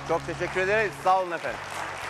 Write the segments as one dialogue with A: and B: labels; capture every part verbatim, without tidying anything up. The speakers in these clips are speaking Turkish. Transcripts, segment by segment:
A: Çok teşekkür ederiz. Sağ olun efendim.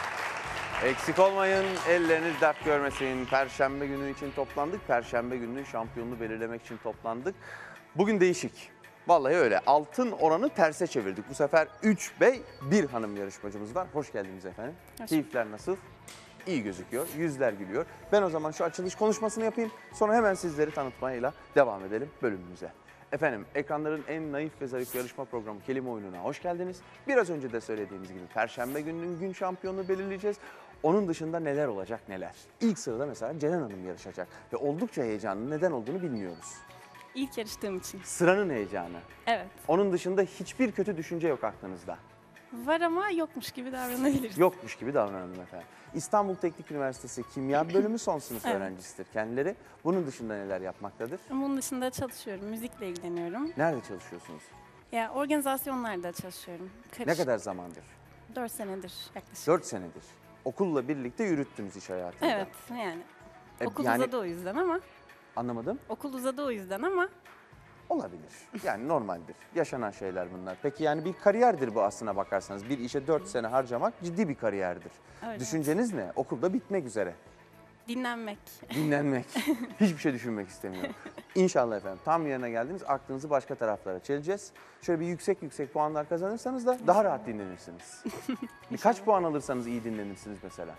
A: Eksik olmayın, elleriniz dert görmesin. Perşembe günü için toplandık. Perşembe gününün şampiyonunu belirlemek için toplandık. Bugün değişik. Vallahi öyle. Altın oranı terse çevirdik. Bu sefer üç bey, bir hanım yarışmacımız var. Hoş geldiniz efendim. Hoş. Keyifler nasıl? İyi gözüküyor. Yüzler gülüyor. Ben o zaman şu açılış konuşmasını yapayım. Sonra hemen sizleri tanıtmayla devam edelim bölümümüze. Efendim, ekranların en naif ve zarif yarışma programı Kelime Oyunu'na hoş geldiniz. Biraz önce de söylediğimiz gibi Perşembe gününün gün şampiyonunu belirleyeceğiz. Onun dışında neler olacak neler. İlk sırada mesela Ceren Hanım yarışacak ve oldukça heyecanlı, neden olduğunu bilmiyoruz.
B: İlk yarıştığım için.
A: Sıranın heyecanı.
B: Evet.
A: Onun dışında hiçbir kötü düşünce yok aklınızda.
B: Var ama yokmuş gibi davranabiliriz.
A: Yokmuş gibi davranalım efendim. İstanbul Teknik Üniversitesi Kimya Bölümü son sınıf
B: Evet.
A: öğrencisidir kendileri. Bunun dışında neler yapmaktadır?
B: Bunun dışında çalışıyorum, müzikle ilgileniyorum.
A: Nerede çalışıyorsunuz?
B: Ya organizasyonlarda çalışıyorum. Karışık.
A: Ne kadar zamandır?
B: Dört senedir yaklaşık.
A: Dört senedir. Okulla birlikte yürüttünüz iş hayatında.
B: Evet, yani.
A: E,
B: Okul
A: yani-
B: uzadı o yüzden ama.
A: Anlamadım.
B: Okul uzadı o yüzden ama.
A: Olabilir. Yani normaldir. Yaşanan şeyler bunlar. Peki yani bir kariyerdir bu aslına bakarsanız. Bir işe dört sene harcamak ciddi bir kariyerdir.
B: Öyle.
A: Düşünceniz ne? Okulda bitmek üzere.
B: Dinlenmek.
A: Dinlenmek. Hiçbir şey düşünmek istemiyorum. İnşallah efendim tam yerine geldiniz. Aklınızı başka taraflara çeleceğiz. Şöyle bir yüksek yüksek puanlar kazanırsanız da daha rahat dinlenirsiniz. Kaç puan alırsanız iyi dinlenirsiniz mesela?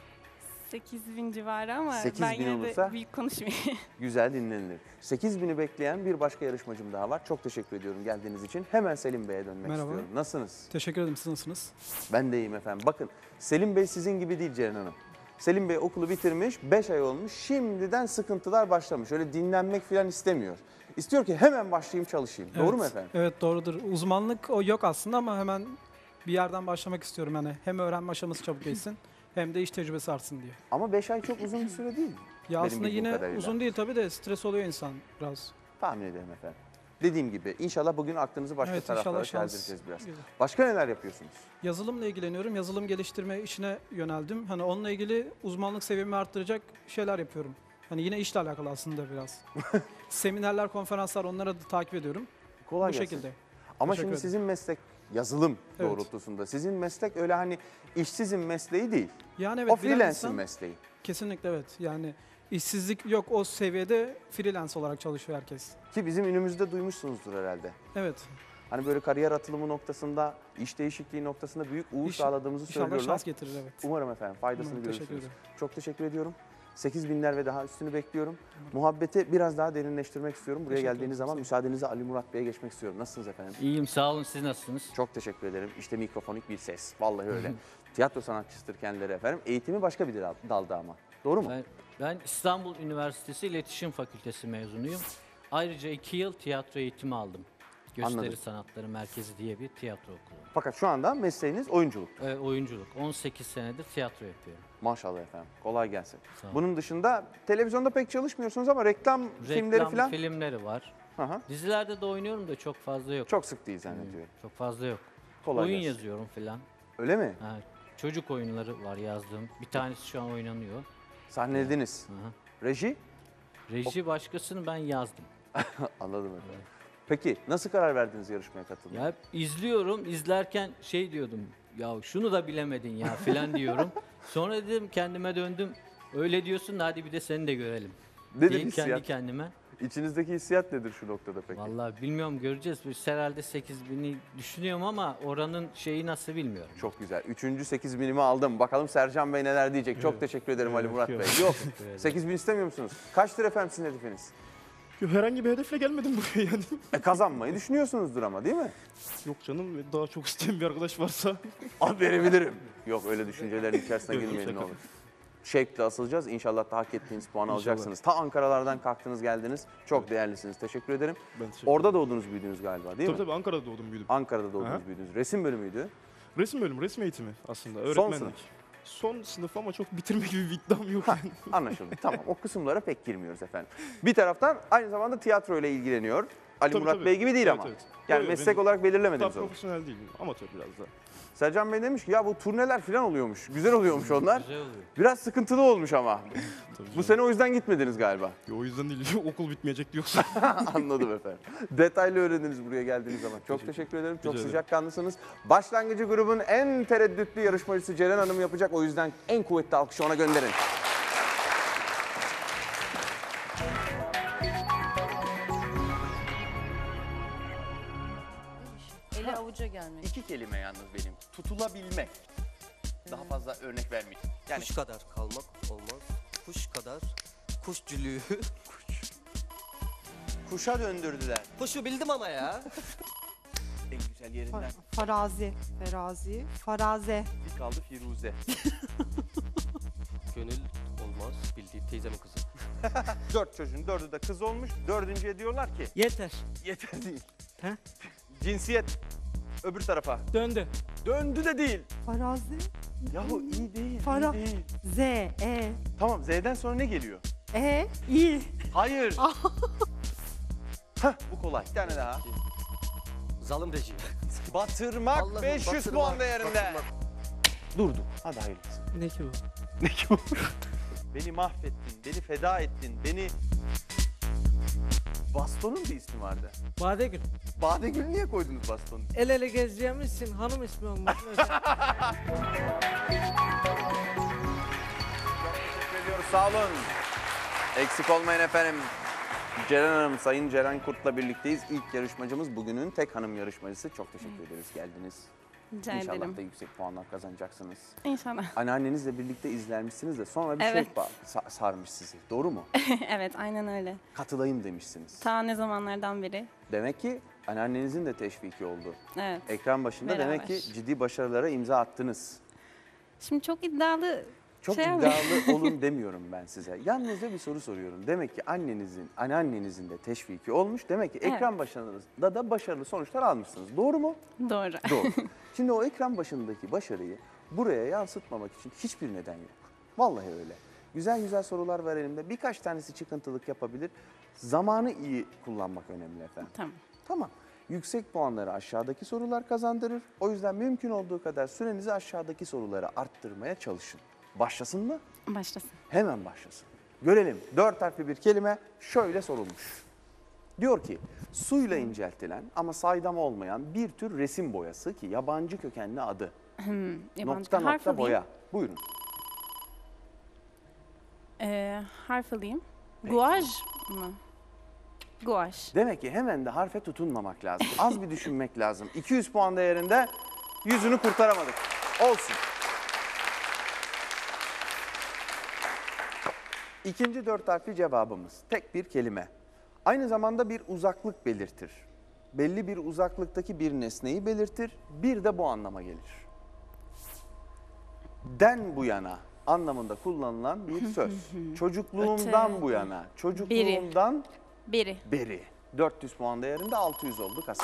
B: sekiz bin civarı ama
A: sekiz
B: ben
A: bin
B: yine
A: olursa-
B: de büyük konuşmayayım.
A: Güzel dinlenilir. sekiz bini bekleyen bir başka yarışmacım daha var. Çok teşekkür ediyorum geldiğiniz için. Hemen Selim Bey'e dönmek
C: Merhaba.
A: istiyorum. Nasılsınız?
C: Teşekkür ederim. Siz nasılsınız?
A: Ben de iyiyim efendim. Bakın Selim Bey sizin gibi değil Ceren Hanım. Selim Bey okulu bitirmiş, beş ay olmuş. Şimdiden sıkıntılar başlamış. Öyle dinlenmek falan istemiyor. İstiyor ki hemen başlayayım çalışayım. Doğru
C: Evet,
A: mu efendim?
C: Evet doğrudur. Uzmanlık o yok aslında ama hemen bir yerden başlamak istiyorum. Yani hem öğrenme aşaması çabuk geçsin hem de iş tecrübesi artsın diye.
A: Ama beş ay çok uzun bir süre değil.
C: Ya
A: Benim
C: aslında
A: bildiğim
C: yine
A: kadarıyla.
C: uzun değil tabii de stres oluyor insan biraz.
A: Tahmin ederim efendim. Dediğim gibi inşallah bugün aklınızı başka
C: Evet,
A: taraflara
C: inşallah şans.
A: çeldireceğiz biraz.
C: Güzel.
A: Başka neler yapıyorsunuz?
C: Yazılımla ilgileniyorum. Yazılım geliştirme işine yöneldim. Hani onunla ilgili uzmanlık seviyemi arttıracak şeyler yapıyorum. Hani yine işle alakalı aslında biraz. Seminerler, konferanslar onları da takip ediyorum.
A: Kolay
C: Bu
A: gelsin.
C: şekilde.
A: Ama
C: Teşekkür
A: şimdi
C: ederim.
A: sizin meslek yazılım
C: Evet.
A: doğrultusunda. Sizin meslek öyle hani işsizin mesleği değil.
C: Yani evet
A: o
C: bilen
A: freelance'in
C: insan-
A: mesleği.
C: Kesinlikle evet. Yani işsizlik yok o seviyede freelance olarak çalışıyor herkes.
A: Ki bizim ünümüzde duymuşsunuzdur herhalde.
C: Evet.
A: Hani böyle kariyer atılımı noktasında, iş değişikliği noktasında büyük uğur
C: İş-
A: sağladığımızı
C: İnşallah
A: söylüyorlar.
C: şans getirir evet.
A: Umarım efendim faydasını
C: Umarım, teşekkür
A: görürsünüz.
C: ederim.
A: Çok teşekkür ediyorum. sekiz binler ve daha üstünü bekliyorum. Muhabbeti biraz daha derinleştirmek istiyorum. Buraya
C: Teşekkür
A: geldiğiniz
C: ederim,
A: zaman
C: sağ olun.
A: müsaadenizle Ali Murat Bey'e geçmek istiyorum. Nasılsınız efendim?
D: İyiyim sağ olun, siz nasılsınız?
A: Çok teşekkür ederim. İşte mikrofonik bir ses. Vallahi öyle. Tiyatro sanatçısıdır kendileri efendim. Eğitimi başka bir dal- dalda ama. Doğru mu?
D: Ben, ben İstanbul Üniversitesi İletişim Fakültesi mezunuyum. Ayrıca iki yıl tiyatro eğitimi aldım. Gösteri
A: Anladım.
D: Sanatları Merkezi diye bir tiyatro okulu.
A: Fakat şu anda mesleğiniz oyunculuk.
D: Ee, oyunculuk. on sekiz senedir tiyatro yapıyorum.
A: Maşallah efendim. Kolay gelsin.
D: Sağ olun.
A: Bunun dışında televizyonda pek çalışmıyorsunuz ama reklam, filmleri
D: Reklam
A: falan.
D: filmleri var.
A: Hı hı.
D: Dizilerde de oynuyorum da çok fazla yok.
A: Çok sık değil zannediyorum.
D: Çok fazla yok.
A: Kolay
D: Oyun
A: gelsin.
D: yazıyorum filan.
A: Öyle mi?
D: Ha, çocuk oyunları var yazdığım. Bir tanesi şu an oynanıyor.
A: Sahnelediniz.
D: Hı hı.
A: Reji?
D: Reji başkasını ben yazdım.
A: Anladım efendim. Peki nasıl karar verdiniz yarışmaya katılmaya?
D: Ya hep izliyorum, izlerken şey diyordum, ya şunu da bilemedin ya filan diyorum. Sonra dedim kendime döndüm, öyle diyorsun da hadi bir de seni de görelim.
A: Nedir
D: Diye
A: hissiyat?
D: kendi kendime.
A: İçinizdeki hissiyat nedir şu noktada peki?
D: Vallahi bilmiyorum göreceğiz. Biz herhalde sekiz bini düşünüyorum ama oranın şeyi nasıl bilmiyorum.
A: Çok güzel. Üçüncü sekiz binimi aldım. Bakalım Sercan Bey neler diyecek. Çok teşekkür ederim Ali Murat Bey. Yok. sekiz bin istemiyor musunuz? Kaçtır efendim sizin hedefiniz?
E: Yok, herhangi bir hedefle gelmedim buraya yani.
A: E, kazanmayı düşünüyorsunuzdur ama değil mi?
E: Yok canım, daha çok isteyen bir arkadaş varsa.
A: Al verebilirim. Yok öyle düşüncelerin içerisine
E: Yok,
A: girmeyin ne
E: şaka.
A: olur. Şevkle asılacağız. İnşallah da hak ettiğiniz puanı
E: İnşallah.
A: alacaksınız. Ta Ankara'lardan kalktınız geldiniz. Çok değerlisiniz. Teşekkür ederim.
E: Ben teşekkür
A: Orada doğdunuz büyüdünüz galiba değil
E: Tabii
A: mi?
E: tabii Ankara'da doğdum büyüdüm.
A: Ankara'da doğdunuz
E: Aha.
A: büyüdünüz. Resim bölümüydü.
E: Resim bölümü, resim eğitimi aslında.
A: Son
E: Öğretmenlik.
A: sınıf.
E: Son sınıf ama çok bitirme gibi bir iddiam yok. yani.
A: Anlaşıldı. Tamam o kısımlara pek girmiyoruz efendim. Bir taraftan aynı zamanda tiyatro ile ilgileniyor. Ali
E: Tabii,
A: Murat
E: tabii.
A: Bey gibi değil
E: Evet,
A: ama.
E: evet.
A: Yani
E: Yok, yok,
A: meslek
E: benim
A: olarak
E: Daha
A: belirlemediniz onu.
E: profesyonel değilim, amatör biraz da.
A: Sercan Bey demiş ki ya bu turneler falan oluyormuş. Güzel oluyormuş onlar.
D: Güzel oluyor.
A: Biraz sıkıntılı olmuş ama.
E: Tabii
A: Bu
E: canım.
A: sene o yüzden gitmediniz galiba.
E: Ya o yüzden değil. Okul bitmeyecekti yoksa.
A: Anladım efendim. Detaylı öğrendiniz buraya geldiğiniz zaman. Çok teşekkür ederim. Çok
E: ederim.
A: sıcakkanlısınız. Başlangıcı grubun en tereddütlü yarışmacısı Ceren Hanım yapacak. O yüzden en kuvvetli alkışı ona gönderin.
F: Eli avuca gelmek.
A: İki kelime yalnız benim. Tutulabilmek. Daha fazla örnek vermeyeyim. Yani
G: Kuş kadar kalmak olmaz. Kuş kadar kuşcülüğü.
A: kuşa döndürdüler.
G: Kuşu bildim ama ya.
A: En güzel yerinden.
F: Farazi, ferazi, faraze.
A: Bir kaldı Firuze.
G: Gönül olmaz bildiği teyzemin kızı.
A: Dört çocuğun dördü de kız olmuş. Dördüncüye diyorlar ki
H: Yeter.
A: yeter değil.
H: He?
A: Cinsiyet öbür tarafa.
H: Döndü.
A: Döndü de değil.
F: Farazi,
A: Yahu iyi değil.
F: Fara-
A: iyi değil.
F: Z, E,
A: Tamam Z'den sonra ne geliyor?
F: E, İ.
A: Hayır. Hah bu kolay. Bir tane daha.
G: Zalim rejim.
A: Batırmak
G: Allah'ım,
A: beş yüz
G: batırmak,
A: puan değerinde.
G: batırmak.
A: Durdu. Hadi hayırlısı.
H: Ne ki bu?
A: Ne ki bu? Beni mahvettin, beni feda ettin, beni... Baston'un bir ismi vardı.
H: Badegül.
A: Badegül niye koydunuz bastonu?
H: El ele gezeceğimizsin. Hanım ismi olmuş.
A: Çok teşekkür ediyoruz. Sağ olun. Eksik olmayın efendim. Ceren Hanım, Sayın Ceren Kurt'la birlikteyiz. İlk yarışmacımız bugünün tek hanım yarışmacısı. Çok teşekkür ederiz geldiniz.
B: Rica
A: İnşallah
B: ederim.
A: da yüksek puanlar kazanacaksınız.
B: İnşallah.
A: Anneannenizle birlikte izlermişsiniz de sonra bir
B: Evet.
A: şey ba- sa- sarmış sizi. Doğru mu?
B: Evet, aynen öyle.
A: Katılayım demişsiniz.
B: Ta ne zamanlardan beri.
A: Demek ki anneannenizin de teşviki oldu.
B: Evet.
A: Ekran başında
B: Beraber.
A: demek ki ciddi başarılara imza attınız.
B: Şimdi çok iddialı
A: Çok
B: şey ama-
A: iddialı olun demiyorum ben size. Yalnızca bir soru soruyorum. Demek ki annenizin, anneannenizin de teşviki olmuş. Demek ki ekran başında da başarılı sonuçlar almışsınız. Doğru mu?
B: Doğru.
A: Doğru. Şimdi o ekran başındaki başarıyı buraya yansıtmamak için hiçbir neden yok. Vallahi öyle. Güzel güzel sorular var elimde. Birkaç tanesi çıkıntılık yapabilir. Zamanı iyi kullanmak önemli efendim.
B: Tamam.
A: Tamam. Yüksek puanları aşağıdaki sorular kazandırır. O yüzden mümkün olduğu kadar sürenizi aşağıdaki sorulara arttırmaya çalışın. Başlasın mı?
B: Başlasın.
A: Hemen başlasın. Görelim. Dört harfli bir kelime şöyle sorulmuş. Diyor ki suyla inceltilen ama saydam olmayan bir tür resim boyası ki yabancı kökenli adı.
B: Hmm, yabancı
A: Nokta
B: bir harf
A: nokta
B: alayım.
A: boya. Buyurun.
B: Ee, harf alayım. Guaj mı? Guaj.
A: Demek ki hemen de harfe tutunmamak lazım. Az bir düşünmek lazım. iki yüz puan değerinde yüzünü kurtaramadık. Olsun. İkinci dört harfli cevabımız. Tek bir kelime. Aynı zamanda bir uzaklık belirtir. Belli bir uzaklıktaki bir nesneyi belirtir. Bir de bu anlama gelir. Den bu yana anlamında kullanılan bir söz. Çocukluğumdan
B: Öte.
A: bu yana, çocukluğumdan
B: Biri.
A: beri. dört yüz puan değerinde altı yüz oldu kasa.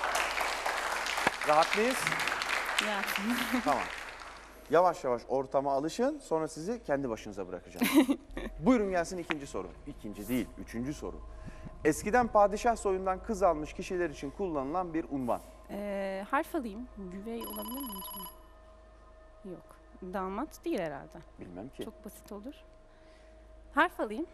A: Rahat mıyız?
B: Ya.
A: Tamam. Yavaş yavaş ortama alışın, sonra sizi kendi başınıza bırakacağım. Buyurun gelsin ikinci soru. İkinci değil, üçüncü soru. Eskiden padişah soyundan kız almış kişiler için kullanılan bir unvan.
B: Ee, harf alayım. Güvey olabilir mi acaba? Yok. Damat değil herhalde.
A: Bilmem ki.
B: Çok basit olur. Harf alayım.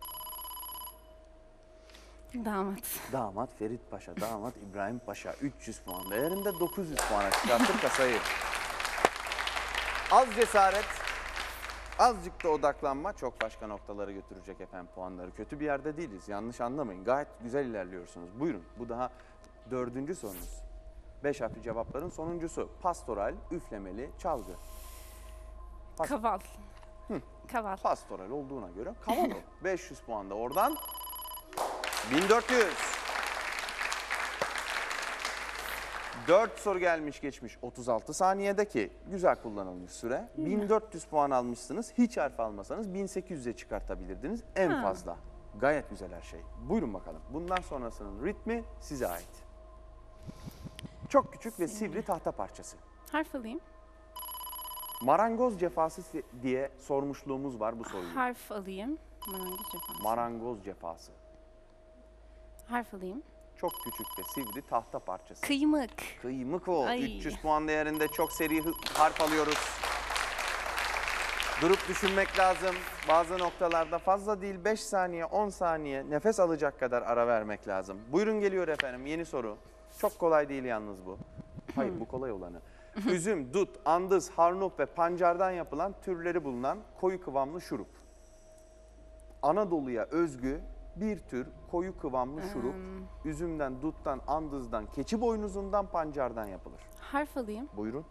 B: Damat.
A: Damat Ferit Paşa, damat İbrahim Paşa. üç yüz puan değerinde dokuz yüz puana çıkartır kasayı. Az cesaret, azıcık da odaklanma çok başka noktalara götürecek efendim puanları. Kötü bir yerde değiliz, yanlış anlamayın. Gayet güzel ilerliyorsunuz. Buyurun, bu daha dördüncü sorunuz. Beş harfli cevapların sonuncusu. Pastoral, üflemeli, çalgı. Pas-
B: Kaval. Kaval.
A: Pastoral olduğuna göre kavalı. beş yüz puan da oradan. bin dört yüz. dört soru gelmiş geçmiş otuz altı saniyede ki güzel kullanılmış süre. bin dört yüz puan almışsınız. Hiç harf almasanız bin sekiz yüze çıkartabilirdiniz en
B: Ha.
A: fazla. Gayet güzel her şey. Buyurun bakalım. Bundan sonrasının ritmi size ait. Çok küçük ve sivri tahta parçası.
B: Harf alayım.
A: Marangoz cefası diye sormuşluğumuz var bu soruyu.
B: Harf alayım. Marangoz cefası.
A: Marangoz cefası.
B: Harf alayım.
A: çok küçük ve sivri tahta parçası.
B: Kıymık.
A: Kıymık o.
B: Ay.
A: üç yüz puan değerinde çok seri hı- harf alıyoruz. Durup düşünmek lazım. Bazı noktalarda fazla değil beş saniye, on saniye nefes alacak kadar ara vermek lazım. Buyurun geliyor efendim yeni soru. Çok kolay değil yalnız bu. Hayır bu kolay olanı. Üzüm, dut, andız, harnup ve pancardan yapılan türleri bulunan koyu kıvamlı şurup. Anadolu'ya özgü bir tür koyu kıvamlı şurup. Üzümden, duttan, andızdan, keçi boynuzundan, pancardan yapılır.
B: Harf alayım.
A: Buyurun.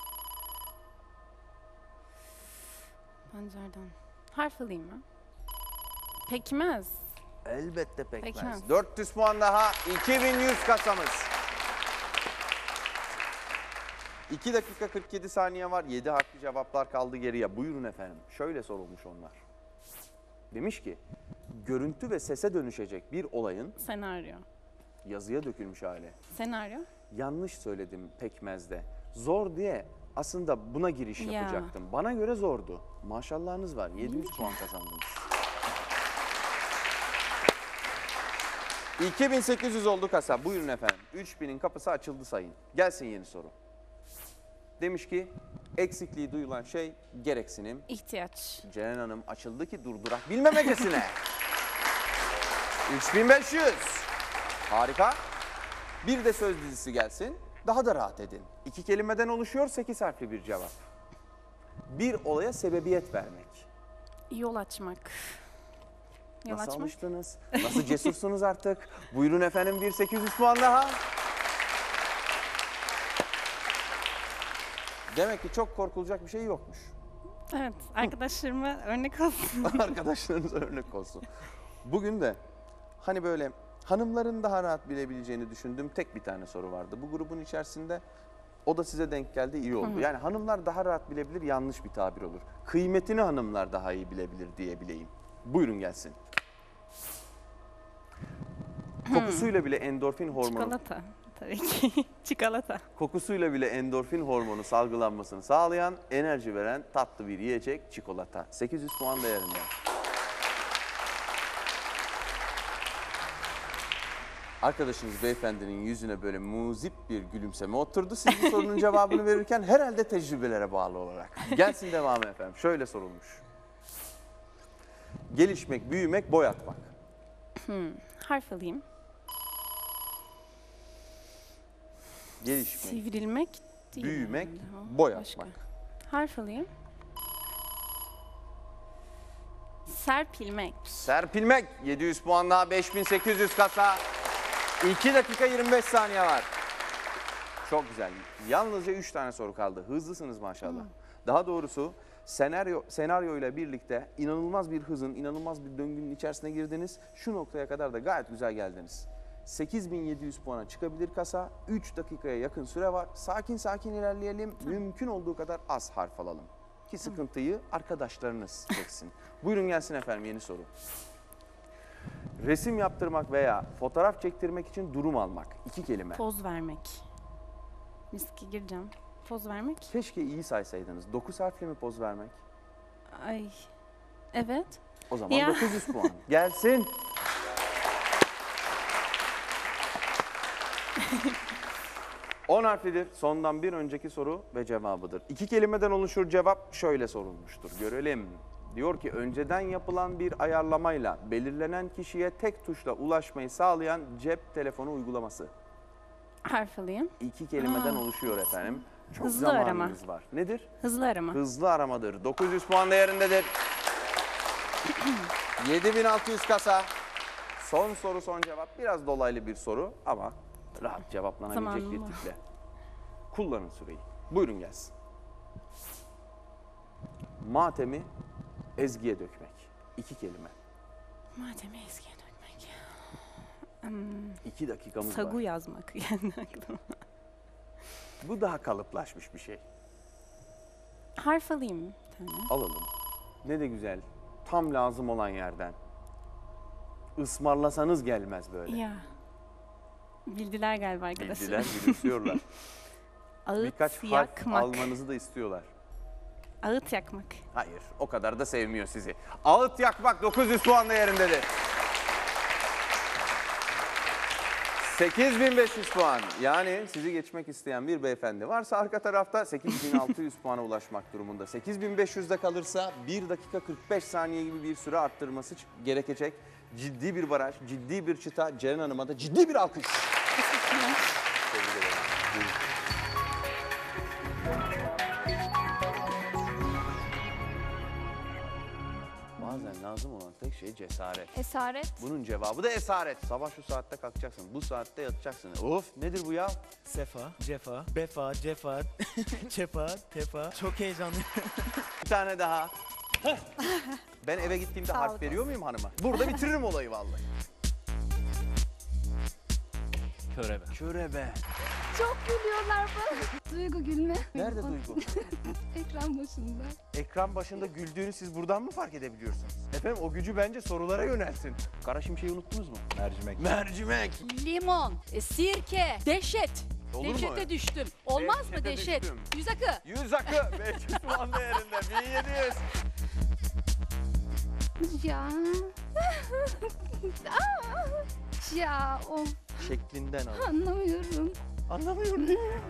B: Pancardan. Harf alayım mı? Pekmez.
A: Elbette pekmez.
B: Pekmez.
A: dört yüz puan daha, iki bin yüz kasamız. iki dakika kırk yedi saniye var. yedi harfli cevaplar kaldı geriye. Buyurun efendim. Şöyle sorulmuş onlar. Demiş ki, görüntü ve sese dönüşecek bir olayın
B: Senaryo.
A: yazıya dökülmüş hali.
B: Senaryo.
A: Yanlış söyledim pekmezde. Zor diye aslında buna giriş
B: Ya.
A: yapacaktım. Bana göre zordu. Maşallahınız var. yedi yüz puan kazandınız. iki bin sekiz yüz oldu kasa. Buyurun efendim. üç binin kapısı açıldı sayın. Gelsin yeni soru. Demiş ki eksikliği duyulan şey gereksinim.
B: İhtiyaç.
A: Ceren Hanım açıldı ki durdurak bilmemecesine. üç bin beş yüz. Harika. Bir de söz dizisi gelsin. Daha da rahat edin. İki kelimeden oluşuyor sekiz harfli bir cevap. Bir olaya sebebiyet vermek.
B: Yol açmak. Yol
A: Nasıl
B: açmak.
A: alıştınız? Nasıl cesursunuz artık? Buyurun efendim bir sekiz yüz puan daha. Demek ki çok korkulacak bir şey yokmuş.
B: Evet. Arkadaşlarıma örnek olsun.
A: Arkadaşlarınız örnek olsun. Bugün de hani böyle hanımların daha rahat bilebileceğini düşündüğüm tek bir tane soru vardı. Bu grubun içerisinde o da size denk geldi, iyi oldu. Yani hanımlar daha rahat bilebilir, yanlış bir tabir olur. Kıymetini hanımlar daha iyi bilebilir diyebileyim. Buyurun gelsin. Kokusuyla bile endorfin hormonu,
B: Çikolata. Tabii ki. Çikolata.
A: kokusuyla bile endorfin hormonu salgılanmasını sağlayan, enerji veren tatlı bir yiyecek çikolata. sekiz yüz puan değerinde. Arkadaşınız beyefendinin yüzüne böyle muzip bir gülümseme oturdu. Siz bu sorunun cevabını verirken herhalde tecrübelere bağlı olarak. Gelsin devamı efendim. Şöyle sorulmuş. Gelişmek, büyümek, boy atmak.
B: Harf alayım.
A: Gelişmek,
B: Sivrilmek değil.
A: büyümek,
B: herhalde o.
A: boy
B: Başka.
A: atmak.
B: Harf alayım. Serpilmek.
A: Serpilmek. yedi yüz puan daha, beş bin sekiz yüz kasa. iki dakika yirmi beş saniye var. Çok güzel. Yalnızca üç tane soru kaldı. Hızlısınız maşallah. Daha doğrusu senaryo senaryo ile birlikte inanılmaz bir hızın, inanılmaz bir döngünün içerisine girdiniz. Şu noktaya kadar da gayet güzel geldiniz. sekiz bin yedi yüz puana çıkabilir kasa. üç dakikaya yakın süre var. Sakin sakin ilerleyelim. Mümkün olduğu kadar az harf alalım. Ki sıkıntıyı arkadaşlarınız çeksin. Buyurun gelsin efendim yeni soru. Resim yaptırmak veya fotoğraf çektirmek için durum almak. İki kelime.
B: Poz vermek. Riske gireceğim. Poz vermek.
A: Keşke iyi saysaydınız. dokuz harfli mi poz vermek?
B: Ay. Evet.
A: O zaman
B: Ya.
A: dokuz yüz puan. Gelsin. on harflidir. Sondan bir önceki soru ve cevabıdır. İki kelimeden oluşur cevap şöyle sorulmuştur. Görelim. Diyor ki önceden yapılan bir ayarlamayla belirlenen kişiye tek tuşla ulaşmayı sağlayan cep telefonu uygulaması.
B: Harf alayım.
A: İki kelimeden
B: Aa,
A: oluşuyor efendim. Çok
B: hızlı
A: zamanımız
B: arama.
A: var. Nedir?
B: Hızlı arama.
A: Hızlı aramadır. dokuz yüz puan değerindedir. yedi bin altı yüz kasa. Son soru son cevap. Biraz dolaylı bir soru ama rahat cevaplanabilecek
B: Zamanım
A: bir
B: var.
A: tiple. Kullanın süreyi. Buyurun gelsin. Matemi ezgiye dökmek. İki kelime.
B: Madem ezgiye dökmek. Hmm,
A: İki dakikamız
B: sagu
A: var.
B: yazmak yani aklıma.
A: Bu daha kalıplaşmış bir şey.
B: Harf alayım bir tane.
A: Alalım. Ne de güzel. Tam lazım olan yerden. Ismarlasanız gelmez böyle.
B: Ya. Bildiler galiba arkadaşlar.
A: Bildiler, gülümsüyorlar.
B: Ağıt
A: Birkaç harf
B: yakmak.
A: almanızı da istiyorlar.
B: Ağıt yakmak.
A: Hayır, o kadar da sevmiyor sizi. Ağıt yakmak dokuz yüz puan değerindedir. sekiz bin beş yüz puan. Yani sizi geçmek isteyen bir beyefendi varsa arka tarafta sekiz bin altı yüz puana ulaşmak durumunda. sekiz bin beş yüzde kalırsa bir dakika kırk beş saniye gibi bir süre arttırması gerekecek. Ciddi bir baraj, ciddi bir çıta. Ceren Hanım'a da ciddi bir alkış. Tebrik ederim. Buyurun. Bazen lazım olan tek şey cesaret.
I: Esaret.
A: Bunun cevabı da esaret. Sabah şu saatte kalkacaksın, bu saatte yatacaksın. Of, nedir bu ya?
E: Sefa, cefa, befa, cefa, çepa, tefa. Çok heyecanlı.
A: Bir tane daha. Ben eve gittiğimde harf
I: Sağlık
A: veriyor muyum hanıma? Burada bitiririm olayı vallahi.
D: Körebe.
A: Körebe.
I: Çok gülüyorlar bana. Duygu gülme.
A: Nerede Duygu?
I: Ekran başında.
A: Ekran başında güldüğünü siz buradan mı fark edebiliyorsunuz? Efendim o gücü bence sorulara yönelsin. Kara şimşeği unuttunuz mu?
J: Mercimek.
A: Mercimek.
F: Limon, e, sirke, dehşet.
A: Olur mu?
F: Dehşete düştüm. Olmaz mı
A: Dehşete
F: dehşet?
A: düştüm.
F: Yüz akı.
A: Yüz akı. beş yüz puan değerinde. bin yedi yüz.
I: Ya. Ya of,
A: Şeklinden al.
I: anlamıyorum.
A: Anlamıyorum değil mi?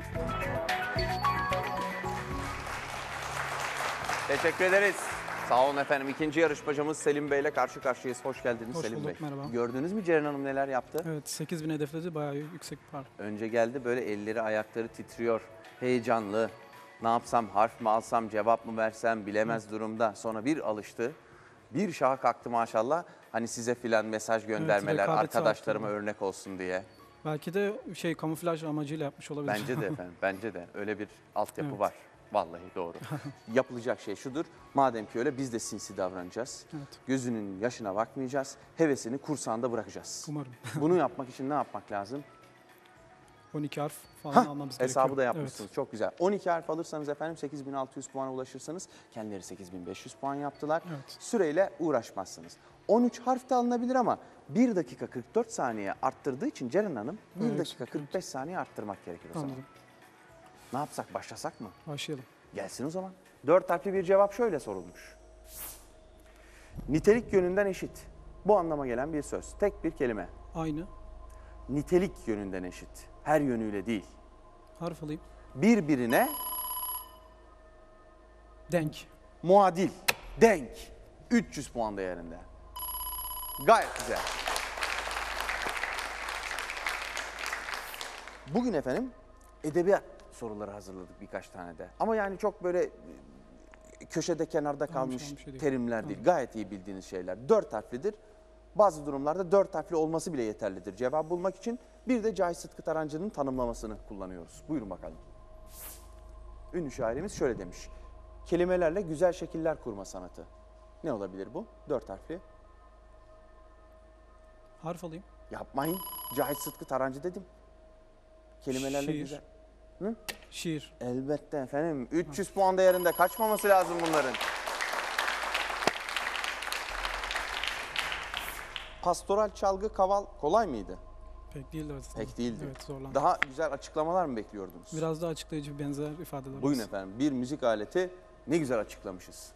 A: Teşekkür ederiz. Sağ olun efendim. İkinci yarışmacımız Selim Bey ile karşı karşıyayız. Hoş geldiniz
C: Hoş
A: Selim
C: bulduk,
A: Bey.
C: merhaba.
A: Gördünüz mü Ceren Hanım neler yaptı?
C: Evet, sekiz bin hedefledi, bayağı yüksek bir par.
A: Önce geldi böyle elleri ayakları titriyor. Heyecanlı. Ne yapsam, harf mi alsam, cevap mı versem bilemez durumda. Sonra bir alıştı. Bir şaha kalktı maşallah. Hani size filan mesaj göndermeler,
C: rekabeti
A: arkadaşlarıma
C: arttı.
A: örnek olsun diye.
C: Belki de şey kamuflaj amacıyla yapmış olabilir.
A: Bence de efendim, bence de. Öyle bir altyapı
C: Evet.
A: var. Vallahi doğru. Yapılacak şey şudur. Madem ki öyle biz de sinsi davranacağız.
C: Evet.
A: Gözünün yaşına bakmayacağız. Hevesini kursağında bırakacağız.
C: Umarım.
A: Bunu yapmak için ne yapmak lazım?
C: on iki harf falan
A: Hah,
C: almamız gerekiyor.
A: hesabı da yapmışsınız.
C: Evet.
A: Çok güzel. on iki harf alırsanız efendim sekiz bin altı yüz puana ulaşırsınız. Kendileri sekiz bin beş yüz puan yaptılar.
C: Evet.
A: Süreyle uğraşmazsınız. on üç harf de alınabilir ama bir dakika kırk dört saniye arttırdığı için Ceren Hanım bir
C: Evet,
A: dakika
C: evet.
A: kırk beş saniye arttırmak gerekir o zaman.
C: Anladım.
A: Ne yapsak, başlasak mı?
C: Başlayalım.
A: Gelsin o zaman. Dört harfli bir cevap şöyle sorulmuş. Nitelik yönünden eşit. Bu anlama gelen bir söz. Tek bir kelime.
C: Aynı.
A: Nitelik yönünden eşit. Her yönüyle değil.
C: Harf alayım.
A: Birbirine
C: Denk.
A: muadil, denk. üç yüz puan değerinde. Gayet güzel. Bugün efendim edebiyat soruları hazırladık birkaç tane de. Ama yani çok böyle köşede kenarda kalmış
C: şu an bir şey değil.
A: terimler değil.
C: Tamam.
A: Gayet iyi bildiğiniz şeyler. Dört harflidir. Bazı durumlarda dört harfli olması bile yeterlidir cevap bulmak için. Bir de Cahit Sıtkı Tarancı'nın tanımlamasını kullanıyoruz. Buyurun bakalım. Ünlü şairimiz şöyle demiş. Kelimelerle güzel şekiller kurma sanatı. Ne olabilir bu? Dört harfli.
C: Harf alayım.
A: Yapmayın. Cahit Sıtkı Tarancı dedim. Kelimelerle
C: Şiir.
A: güzel. Hı?
C: Şiir.
A: Elbette efendim. üç yüz puan değerinde kaçmaması lazım bunların. Pastoral çalgı kaval kolay mıydı?
C: Pek değildi aslında.
A: Pek değildi.
C: Evet, zorlandım.
A: Daha güzel açıklamalar mı bekliyordunuz?
C: Biraz daha açıklayıcı benzer ifadeler.
A: Buyurun
C: olsun.
A: efendim. Bir müzik aleti ne güzel açıklamışız.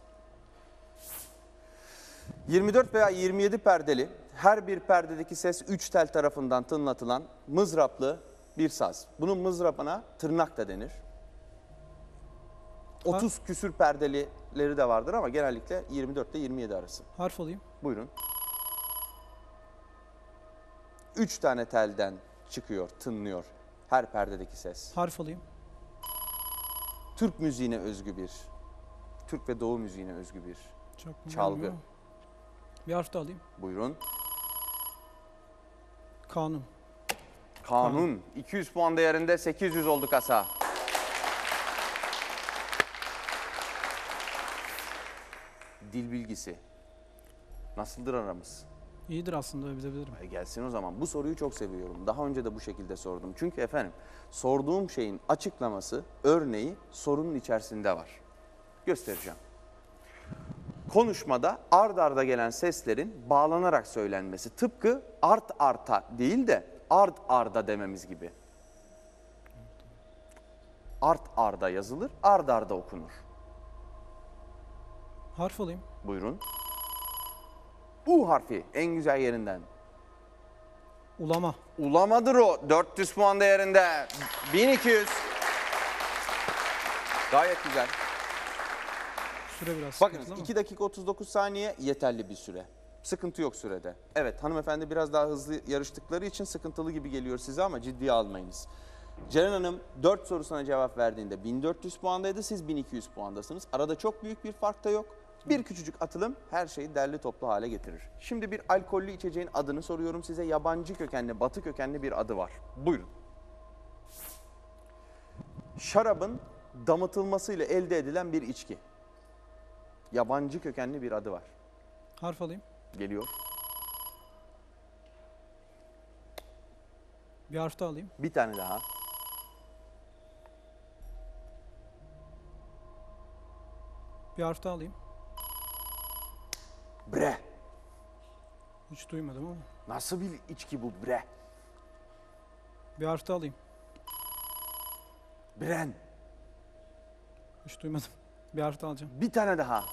A: yirmi dört veya yirmi yedi perdeli, her bir perdedeki ses üç tel tarafından tınlatılan mızraplı bir saz. Bunun mızrapına tırnak da denir. otuz küsür perdelileri de vardır ama genellikle yirmi dört ile yirmi yedi arası.
C: Harf alayım.
A: Buyurun. Üç tane telden çıkıyor, tınlıyor her perdedeki ses.
C: Harf alayım.
A: Türk müziğine özgü bir, Türk ve Doğu müziğine özgü bir
C: Çok mu
A: çalgı.
C: gelmiyor? Bir harf da alayım.
A: Buyurun.
C: Kanun.
A: Kanun. iki yüz puan değerinde sekiz yüz oldu kasa. Dil bilgisi. Nasıldır aramız?
C: İyidir aslında, bilebilirim.
A: E gelsin o zaman. Bu soruyu çok seviyorum. Daha önce de bu şekilde sordum. Çünkü efendim sorduğum şeyin açıklaması, örneği sorunun içerisinde var. Göstereceğim. Konuşmada ard arda gelen seslerin bağlanarak söylenmesi. Tıpkı art arta değil de ard arda dememiz gibi. Art arda yazılır, ard arda okunur.
C: Harf alayım.
A: Buyurun. U harfi en güzel yerinden.
C: Ulama.
A: Ulamadır o. dört yüz puan değerinde. bin iki yüz. Gayet güzel.
C: Süre biraz
A: Bakınız
C: sıkıntılı ama.
A: iki dakika otuz dokuz saniye yeterli bir süre. Sıkıntı yok sürede. Evet, hanımefendi biraz daha hızlı yarıştıkları için sıkıntılı gibi geliyor size ama ciddiye almayınız. Ceren Hanım dört sorusuna cevap verdiğinde bin dört yüz puandaydı, siz bin iki yüz puandasınız. Arada çok büyük bir fark da yok. Bir küçücük atılım her şeyi derli toplu hale getirir. Şimdi bir alkollü içeceğin adını soruyorum size. Yabancı kökenli, batı kökenli bir adı var. Buyurun. Şarabın damıtılmasıyla elde edilen bir içki. Yabancı kökenli bir adı var.
C: Harf alayım.
A: Geliyor.
C: Bir harf daha alayım.
A: Bir tane daha.
C: Bir harf daha alayım.
A: Bre.
C: Hiç duymadım ama.
A: Nasıl bir içki bu bre?
C: Bir harf daha alayım.
A: Bren.
C: Hiç duymadım. Bir harf daha alacağım.
A: Bir tane daha.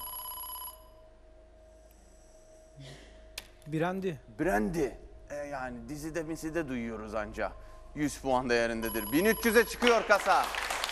C: Brandy.
A: Brandy. E yani dizide miside duyuyoruz anca. yüz puan değerindedir. bin üç yüze çıkıyor kasa.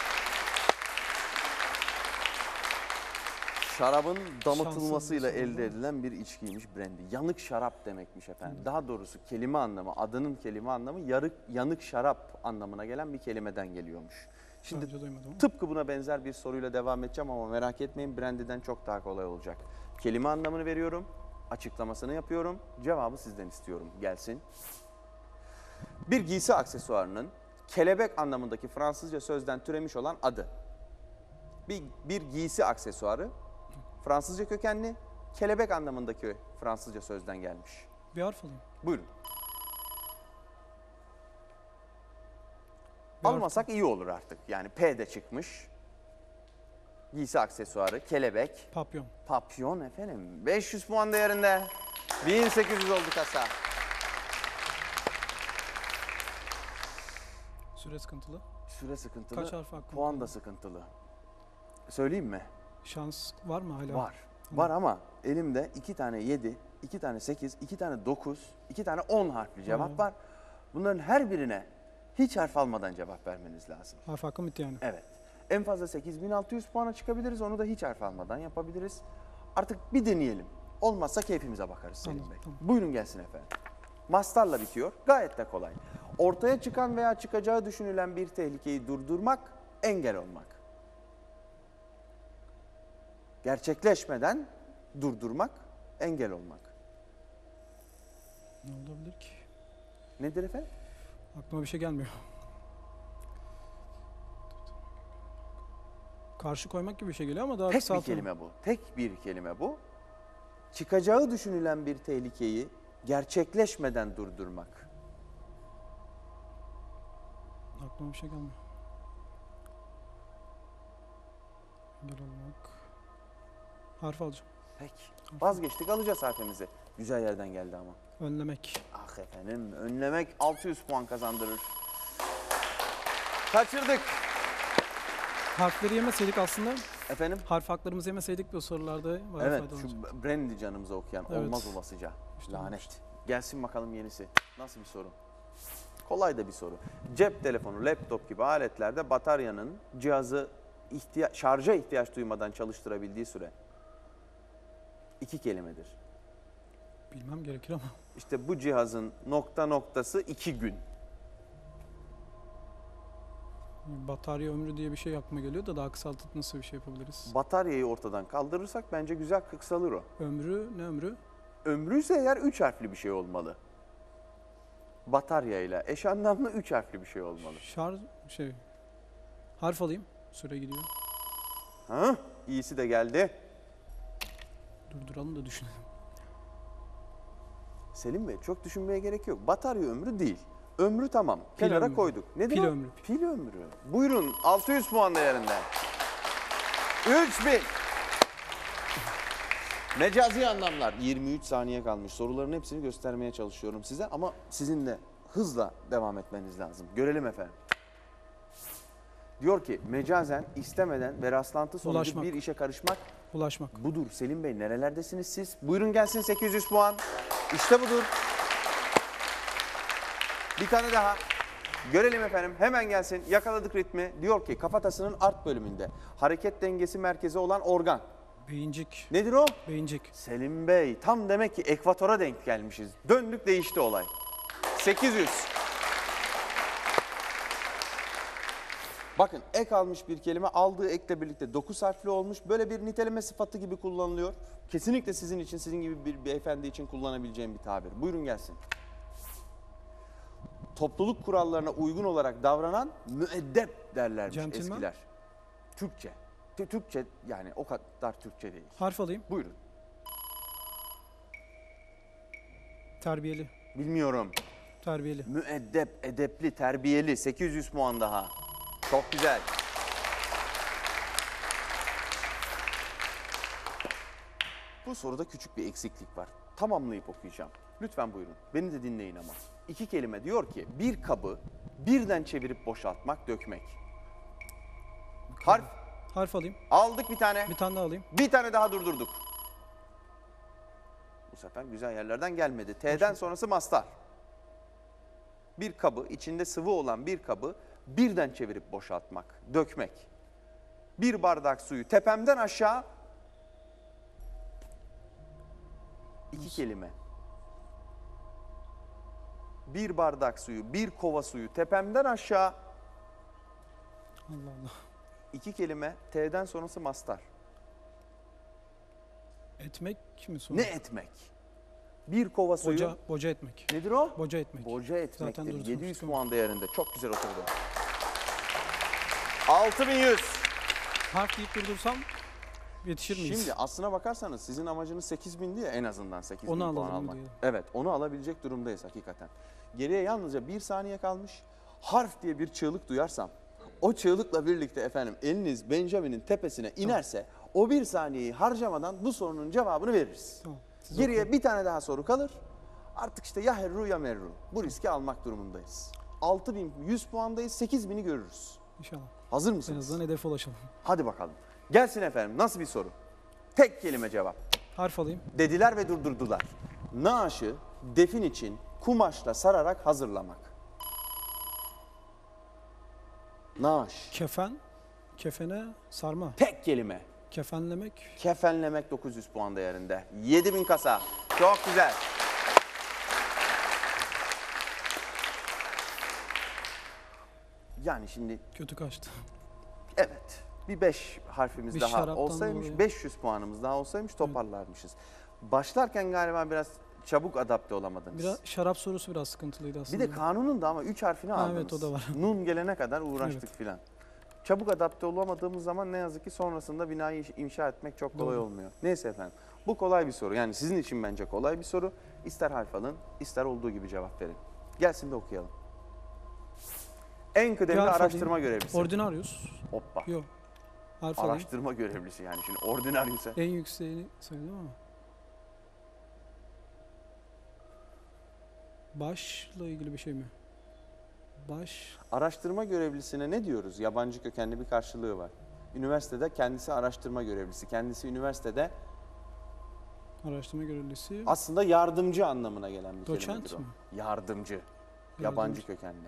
A: Şarabın damıtılmasıyla
C: Şansımız
A: elde edilen bir içkiymiş brandy. Yanık şarap demekmiş efendim. Daha doğrusu kelime anlamı, adının kelime anlamı yarık, yanık şarap anlamına gelen bir kelimeden geliyormuş. Şimdi
C: Önce duymadım ama.
A: tıpkı buna benzer bir soruyla devam edeceğim ama merak etmeyin, brandy'den çok daha kolay olacak. Kelime anlamını veriyorum, açıklamasını yapıyorum, cevabı sizden istiyorum. Gelsin. Bir giysi aksesuarının kelebek anlamındaki Fransızca sözden türemiş olan adı. Bir, bir giysi aksesuarı Fransızca kökenli, kelebek anlamındaki Fransızca sözden gelmiş.
C: Bir harf alayım.
A: Buyurun.
C: Bir harf-
A: Almasak iyi olur artık. Yani P de çıkmış. Giysi aksesuarı, kelebek,
C: Papyon.
A: papyon efendim. beş yüz puan değerinde. bin sekiz yüz oldu kasa.
C: Süre sıkıntılı.
A: Süre sıkıntılı,
C: Kaç harf hakkım
A: puan
C: kaldı?
A: da sıkıntılı. Söyleyeyim mi?
C: Şans var mı hala?
A: Var. Var ama elimde iki tane yedi, iki tane sekiz, iki tane dokuz, iki tane on harfli cevap
C: Hı.
A: var. Bunların her birine hiç harf almadan cevap vermeniz lazım.
C: Harf hakkım bitti yani.
A: Evet. En fazla sekiz bin altı yüz puana çıkabiliriz. Onu da hiç harf almadan yapabiliriz. Artık bir deneyelim. Olmazsa keyfimize bakarız Selim
C: Anladım,
A: Bey.
C: tamam.
A: Buyurun gelsin efendim. Mastarla bitiyor. Gayet de kolay. Ortaya çıkan veya çıkacağı düşünülen bir tehlikeyi durdurmak, engel olmak. Gerçekleşmeden durdurmak, engel olmak.
C: Ne olabilir ki?
A: Nedir efendim?
C: Aklıma bir şey gelmiyor. Karşı koymak gibi bir şey geliyor ama daha
A: Tek bir
C: kısaltma.
A: kelime bu. Tek bir kelime bu. Çıkacağı düşünülen bir tehlikeyi gerçekleşmeden durdurmak.
C: Aklıma bir şey gelmiyor. Engel olmak. Harf alacağım.
A: Peki. Vazgeçtik, alacağız harfimizi. Güzel yerden geldi ama.
C: Önlemek.
A: Ah efendim, önlemek altı yüz puan kazandırır. Kaçırdık.
C: Harfleri yemeseydik aslında,
A: Efendim?
C: harf haklarımızı yemeseydik bu sorularda bayağı
A: Evet,
C: faydalı olacak.
A: şu brandy canımıza okuyan.
C: Evet.
A: Olmaz olasıca.
C: İşte
A: Lanet.
C: olmuştu.
A: Gelsin bakalım yenisi. Nasıl bir soru? Kolay da bir soru. Cep telefonu, laptop gibi aletlerde bataryanın cihazı ihtiya- şarja ihtiyaç duymadan çalıştırabildiği süre iki kelimedir.
C: Bilmem gerekir ama.
A: İşte bu cihazın nokta noktası iki gün.
C: Batarya ömrü diye bir şey aklıma geliyor da daha kısaltıp nasıl bir şey yapabiliriz?
A: Bataryayı ortadan kaldırırsak bence güzel kısalır o.
C: Ömrü ne ömrü?
A: Ömrü ise eğer üç harfli bir şey olmalı. Bataryayla eş anlamlı üç harfli bir şey olmalı.
C: Şarj şey. Harf alayım. Süre gidiyor.
A: Ha? İyisi de geldi.
C: Durduralım da düşünelim.
A: Selim Bey çok düşünmeye gerek yok. Batarya ömrü değil. Ömrü tamam.
C: Pil
A: Kenara
C: ömrü.
A: koyduk. Nedir
C: Pil
A: o?
C: ömrü.
A: Pil ömrü. Buyurun altı yüz puan değerinde. üç bin. Mecazi anlamlar. yirmi üç saniye kalmış. Soruların hepsini göstermeye çalışıyorum size ama sizin de hızla devam etmeniz lazım. Görelim efendim. Diyor ki mecazen istemeden ve rastlantı sonucu
C: Ulaşmak.
A: bir işe karışmak
C: Ulaşmak.
A: budur. Selim Bey nerelerdesiniz siz? Buyurun gelsin sekiz yüz puan. İşte budur. Bir tane daha. Görelim efendim. Hemen gelsin. Yakaladık ritmi. Diyor ki kafatasının art bölümünde hareket dengesi merkezi olan organ.
C: Beyincik.
A: Nedir o?
C: Beyincik.
A: Selim Bey, tam demek ki ekvatora denk gelmişiz. Döndük, değişti olay. sekiz yüz. Bakın ek almış bir kelime, aldığı ekle birlikte dokuz harfli olmuş. Böyle bir niteleme sıfatı gibi kullanılıyor. Kesinlikle sizin için, sizin gibi bir beyefendi için kullanabileceğim bir tabir. Buyurun gelsin. Topluluk kurallarına uygun olarak davranan müeddep derlermiş
C: Gentleman.
A: eskiler. Türkçe. T- Türkçe yani o kadar Türkçe değil.
C: Harf alayım.
A: Buyurun.
C: Terbiyeli.
A: Bilmiyorum.
C: Terbiyeli.
A: Müeddep, edepli, terbiyeli. sekiz yüz puan daha. Çok güzel. Bu soruda küçük bir eksiklik var. Tamamlayıp okuyacağım. Lütfen buyurun. Beni de dinleyin ama. İki kelime diyor ki bir kabı birden çevirip boşaltmak, dökmek. Harf
C: Harf alayım.
A: aldık bir tane.
C: Bir tane daha alayım.
A: Bir tane daha durdurduk. Bu sefer güzel yerlerden gelmedi. T'den sonrası mastar. Bir kabı, içinde sıvı olan bir kabı birden çevirip boşaltmak, dökmek. Bir bardak suyu tepemden aşağı. İki kelime. Bir bardak suyu, bir kova suyu tepemden aşağı.
C: Allah Allah.
A: İki kelime, T'den sonrası mastar.
C: Etmek mi soru?
A: Ne etmek? Bir kova suyu.
C: Boca, boca etmek.
A: Nedir o?
C: Boca etmek.
A: Boca etmektir.
C: Zaten
A: yedi yüz
C: durdurmuştum.
A: puan değerinde. Çok güzel oturdu. altı bin yüz.
C: Harf deyip durdursam yetişir miyiz?
A: Şimdi aslına bakarsanız sizin amacınız sekiz bin diye en azından sekiz bin
C: Onu
A: puan
C: alalım
A: almak.
C: diye.
A: Evet, onu alabilecek durumdayız hakikaten. Geriye yalnızca bir saniye kalmış. Harf diye bir çığlık duyarsam, o çığlıkla birlikte efendim eliniz Benjamin'in tepesine inerse o bir saniyeyi harcamadan bu sorunun cevabını veririz.
C: Tamam. Siz
A: Geriye
C: okuyun.
A: bir tane daha soru kalır. Artık işte ya herru ya merru. Bu riski almak durumundayız. altı bin yüz puandayız, sekiz bini görürüz.
C: İnşallah.
A: Hazır
C: En
A: mısınız?
C: azından hedefe ulaşalım.
A: Hadi bakalım. Gelsin efendim. Nasıl bir soru? Tek kelime cevap.
C: Harf alayım.
A: Dediler ve durdurdular. Naaşı defin için kumaşla sararak hazırlamak. Naaş.
C: Kefen. Kefene sarma.
A: Tek kelime.
C: Kefenlemek.
A: Kefenlemek dokuz yüz puan değerinde. yedi bin kasa. Çok güzel. Yani şimdi
C: Kötü kaçtı.
A: evet bir beş harfimiz
C: Bir
A: daha
C: şaraptan
A: olsaymış,
C: dolayı.
A: beş yüz puanımız daha olsaymış toparlarmışız. Başlarken galiba biraz çabuk adapte olamadınız.
C: Biraz şarap sorusu biraz sıkıntılıydı
A: Bir
C: aslında.
A: de kanunun da ama üç harfini
C: Ha,
A: aldınız.
C: evet, o da var.
A: Nun gelene kadar uğraştık
C: Evet.
A: filan. Çabuk adapte olamadığımız zaman ne yazık ki sonrasında binayı inşa etmek çok kolay
C: Doğru.
A: olmuyor. Neyse efendim. Bu kolay bir soru. Yani sizin için bence kolay bir soru. İster harf alın, ister olduğu gibi cevap verin. Gelsin de okuyalım. En kıdemli
C: Bir harf
A: araştırma
C: alayım.
A: görevlisi.
C: Ordinarius.
A: Hoppa.
C: Yok. Harf alayım.
A: Araştırma görevlisi yani şimdi ordinaryuse.
C: En yükseğini söyledim ama. Başla ilgili bir şey mi? Baş.
A: Araştırma görevlisine ne diyoruz? Yabancı kökenli bir karşılığı var. Üniversitede kendisi araştırma görevlisi. Kendisi üniversitede
C: Araştırma görevlisi.
A: aslında yardımcı anlamına gelen bir
C: Doçent
A: kelimedir o.
C: mi?
A: Yardımcı. Yabancı kökenli.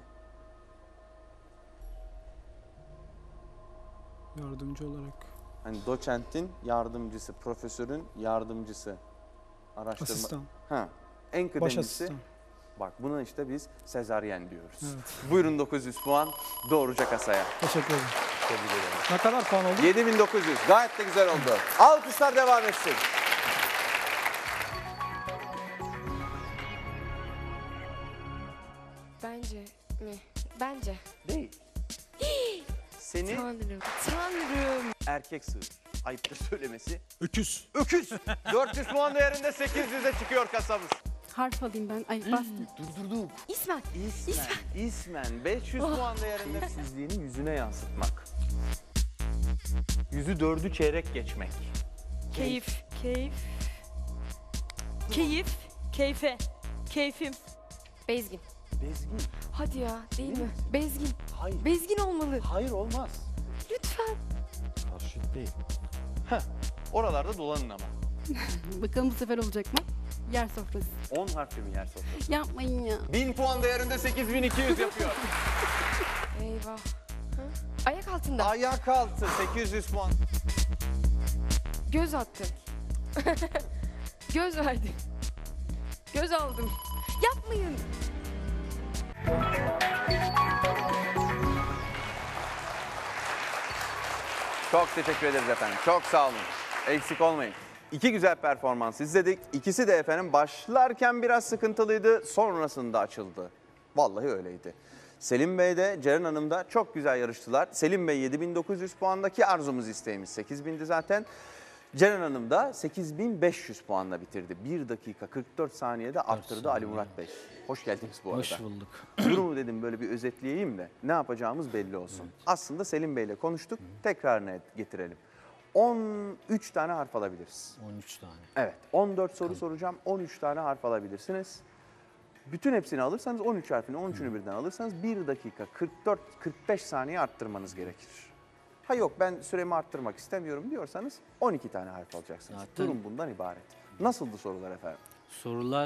C: Yardımcı olarak.
A: Hani doçentin yardımcısı, profesörün yardımcısı. Araştırma.
C: Asistan.
A: Ha. En
C: Baş
A: kıdemlisi.
C: asistan.
A: Bak buna işte biz sezaryen diyoruz.
C: Evet.
A: Buyurun dokuz yüz puan doğruca kasaya.
C: Teşekkür ederim.
A: Tebrik ederim.
C: Ne kadar puan oldu?
A: yedi bin dokuz yüz. Gayet de güzel oldu. Alkışlar devam etsin.
J: Bence mi? Bence.
A: Değil. Seni
J: Tanrım. Tanrım.
A: erkek sığır. Ayıptır söylemesi.
E: Öküz.
A: Öküz. dört yüz puan değerinde sekiz yüze çıkıyor kasamız.
F: Harf alayım ben. Ay bastım.
A: Durdurduk.
J: İsmet.
A: İsmen. İsmen. beş yüz puan değerinde sizliğini yüzüne yansıtmak. Yüzü dördü çeyrek geçmek.
H: Keyif. Keyif. Keyif. Keyfe. Keyfim.
J: Bezgin.
A: Bezgin.
J: Hadi ya değil
A: Değil
J: mi?
A: mi?
J: Bezgin.
A: Hayır.
J: Bezgin olmalı.
A: Hayır olmaz.
J: Lütfen.
A: Karşıt değil. Heh. Oralarda dolanın ama.
F: Bakalım bu sefer olacak mı? Yer sofrası.
A: on harfli mi yer sofrası?
F: Yapmayın ya.
A: bin puan değerinde sekiz bin iki yüz yapıyor.
J: Eyvah. Hı? Ayak altında.
A: Ayak altı sekiz yüz puan.
J: Göz attım. Göz verdim. Göz aldım. Yapmayın.
A: Çok teşekkür ederiz efendim. Çok sağ olun. Eksik olmayın. İki güzel performans izledik. İkisi de efendim başlarken biraz sıkıntılıydı. Sonrasında açıldı. Vallahi öyleydi. Selim Bey de Ceren Hanım da çok güzel yarıştılar. Selim Bey yedi bin dokuz yüz puandaki arzumuz isteğimiz sekiz bindi zaten. Ceren Hanım da sekiz bin beş yüz puanla bitirdi. bir dakika kırk dört saniyede arttırdı Ali Murat Bey. Hoş geldiniz bu arada.
D: Hoş bulduk.
A: Durumu dedim böyle bir özetleyeyim de ne yapacağımız belli olsun. Evet. Aslında Selim Bey'le konuştuk. Hı. Tekrarına getirelim. on üç tane harf alabiliriz.
D: on üç tane.
A: Evet. on dört soru soracağım. on üç tane harf alabilirsiniz. Bütün hepsini alırsanız on üç harfini on üçünü birden alırsanız bir dakika kırk dört kırk beş saniye arttırmanız gerekir. Ha yok ben süremi arttırmak istemiyorum diyorsanız on iki tane harf alacaksınız.
D: Zaten...
A: Durum bundan ibaret. Nasıldı sorular efendim?
D: Sorular,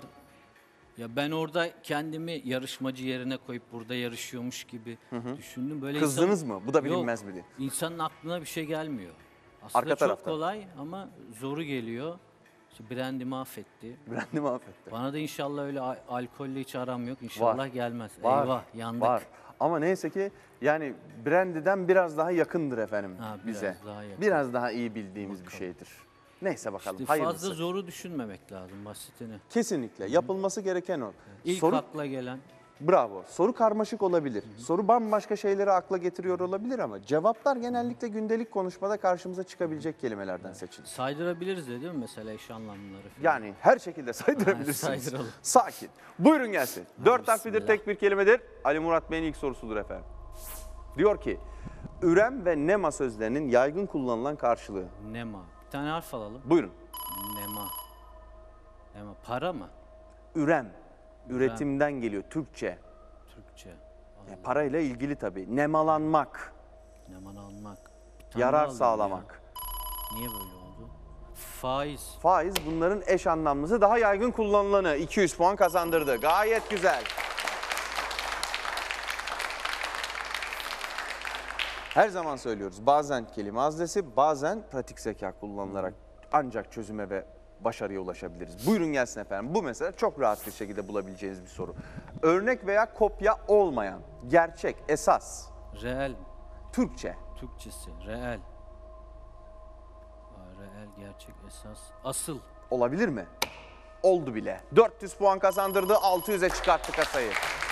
D: ya ben orada kendimi yarışmacı yerine koyup burada yarışıyormuş gibi hı hı. düşündüm. Böyle
A: Kızdınız
D: insan...
A: mı? Bu da
D: Yok,
A: bilinmez mi diye.
D: İnsanın aklına bir şey gelmiyor. Aslında
A: Arka
D: çok
A: tarafta.
D: kolay ama zoru geliyor. İşte Brand'i mahvetti.
A: Brand'i mahvetti.
D: Bana da inşallah öyle al alkolle hiç aram yok. İnşallah
A: var.
D: gelmez.
A: Var.
D: Eyvah yandık.
A: Var. Ama neyse ki yani Brandy'den biraz daha yakındır efendim
D: ha, biraz
A: bize.
D: Daha yakın.
A: Biraz daha iyi bildiğimiz
D: bakalım.
A: bir şeydir. Neyse bakalım.
D: İşte
A: hayırlısı.
D: fazla zoru düşünmemek lazım basitini.
A: Kesinlikle. Yapılması gereken o.
D: İlk
A: Soru,
D: akla gelen.
A: bravo. Soru karmaşık olabilir. Hı hı. Soru bambaşka şeyleri akla getiriyor olabilir ama cevaplar genellikle gündelik konuşmada karşımıza çıkabilecek kelimelerden evet. seçilir.
D: Saydırabiliriz de değil mi mesela eş anlamlıları falan.
A: Yani her şekilde saydırabilirsiniz.
D: Saydıralım.
A: Sakin. Buyurun gelsin. Dört harflidir,
D: Bismillah.
A: tek bir kelimedir. Ali Murat Bey'in ilk sorusudur efendim. Diyor ki, ürem ve nema sözlerinin yaygın kullanılan karşılığı.
D: Nema. Bir tane harf alalım.
A: Buyurun.
D: Nema. Nema. Para mı?
A: Ürem. Üretimden geliyor Türkçe.
D: Türkçe.
A: Yani parayla ilgili tabii. Nemalanmak.
D: Nemalanmak.
A: Yarar sağlamak.
D: Ya. Niye böyle oldu? Faiz.
A: Faiz bunların eş anlamlısı, daha yaygın kullanılanı. iki yüz puan kazandırdı. Gayet güzel. Her zaman söylüyoruz. Bazen kelime haznesi, bazen pratik zeka kullanılarak ancak çözüme ve başarıya ulaşabiliriz. Buyurun gelsin efendim. Bu mesela çok rahat bir şekilde bulabileceğiniz bir soru. Örnek veya kopya olmayan, gerçek, esas.
D: Reel.
A: Türkçe.
D: Türkçesi. Reel. Reel, gerçek, esas. Asıl.
A: Olabilir mi? Oldu bile. dört yüz puan kazandırdı, altı yüze çıkarttı kasayı.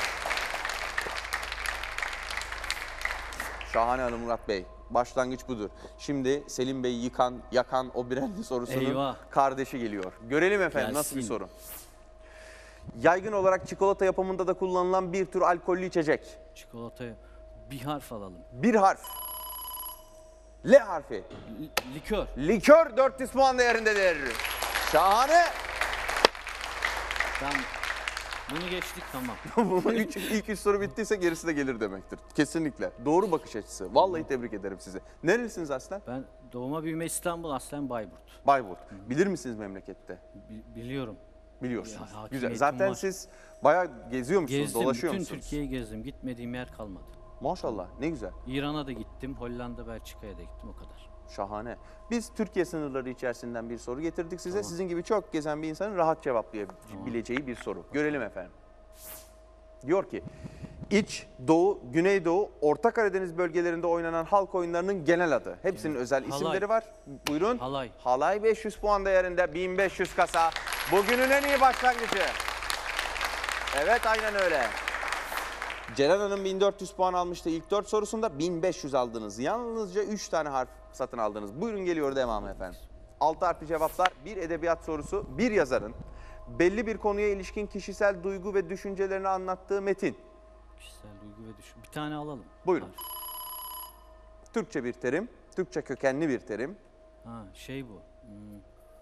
A: Şahane Hanım Murat Bey. Başlangıç budur. Şimdi Selim Bey'i yıkan, yakan o Brandy sorusunun
D: Eyvah.
A: kardeşi geliyor. Görelim efendim
D: Gelsin.
A: nasıl bir soru. Yaygın olarak çikolata yapımında da kullanılan bir tür alkollü içecek.
D: Çikolataya bir harf alalım.
A: Bir harf. L harfi.
D: L likör.
A: Likör dört yüz puan değerindedir. Şahane.
D: Tamam. Bunu geçtik tamam.
A: üç, ilk üç soru bittiyse gerisi de gelir demektir. Kesinlikle. Doğru bakış açısı. Vallahi tebrik ederim sizi. Nerelisiniz aslen?
D: Ben doğuma büyüme İstanbul, aslen Bayburt.
A: Bayburt. Bilir misiniz memlekette?
D: Bi biliyorum.
A: Biliyorsunuz.
D: Ya,
A: güzel. Zaten
D: var.
A: siz bayağı geziyor musunuz,
D: Gezdim,
A: dolaşıyor
D: bütün
A: musunuz?
D: Türkiye'yi gezdim. Gitmediğim yer kalmadı.
A: Maşallah, ne güzel.
D: İran'a da gittim, Hollanda, Belçika'ya da gittim, o kadar.
A: Şahane. Biz Türkiye sınırları içerisinden bir soru getirdik size.
D: Tamam.
A: Sizin gibi çok gezen bir insanın rahat cevaplayabileceği tamam. bir soru. Görelim efendim. Diyor ki, İç, Doğu, Güneydoğu, Orta Karadeniz bölgelerinde oynanan halk oyunlarının genel adı. Hepsinin özel
D: Halay.
A: isimleri var. Buyurun.
D: Halay.
A: Halay beş yüz puan değerinde, bin beş yüz kasa. Bugünün en iyi başlangıcı. Evet, aynen öyle. Ceren Hanım bin dört yüz puan almıştı ilk dört sorusunda, bin beş yüz aldınız. Yalnızca üç tane harf satın aldınız. Buyurun geliyor devamı efendim. altı harfli cevaplar, bir edebiyat sorusu, bir yazarın belli bir konuya ilişkin kişisel duygu ve düşüncelerini anlattığı metin.
D: Kişisel duygu ve düşün. Bir tane alalım.
A: Buyurun.
D: Harf.
A: Türkçe bir terim, Türkçe kökenli bir terim.
D: Ha, şey bu. Hmm.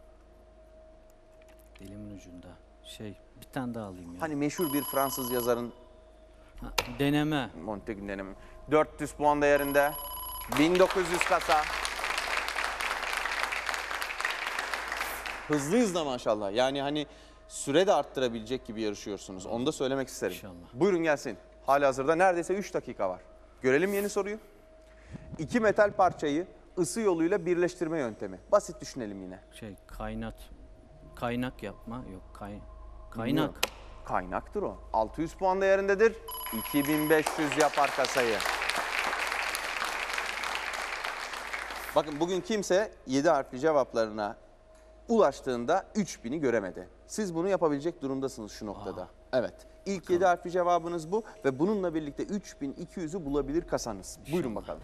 D: Dilimin ucunda. Şey, bir tane daha alayım ya.
A: Hani meşhur bir Fransız yazarın
D: Ha, deneme.
A: Montaigne denemi. dört yüz puan değerinde, bin dokuz yüz kasa. Hızlıyız da maşallah. Yani hani süre de arttırabilecek gibi yarışıyorsunuz. Onu da söylemek isterim.
D: İnşallah.
A: Buyurun gelsin. Halihazırda neredeyse üç dakika var. Görelim yeni soruyu. İki metal parçayı ısı yoluyla birleştirme yöntemi. Basit düşünelim yine.
D: Şey kaynat. Kaynak yapma. Yok kay, kaynak.
A: Bilmiyorum. Kaynaktır o. altı yüz puan değerindedir. iki bin beş yüz yapar kasayı. Bakın bugün kimse yedi harfli cevaplarına ulaştığında üç bini göremedi. Siz bunu yapabilecek durumdasınız şu noktada. Evet. İlk yedi harfli cevabınız bu ve bununla birlikte üç bin iki yüzü bulabilir kasanız. Buyurun bakalım.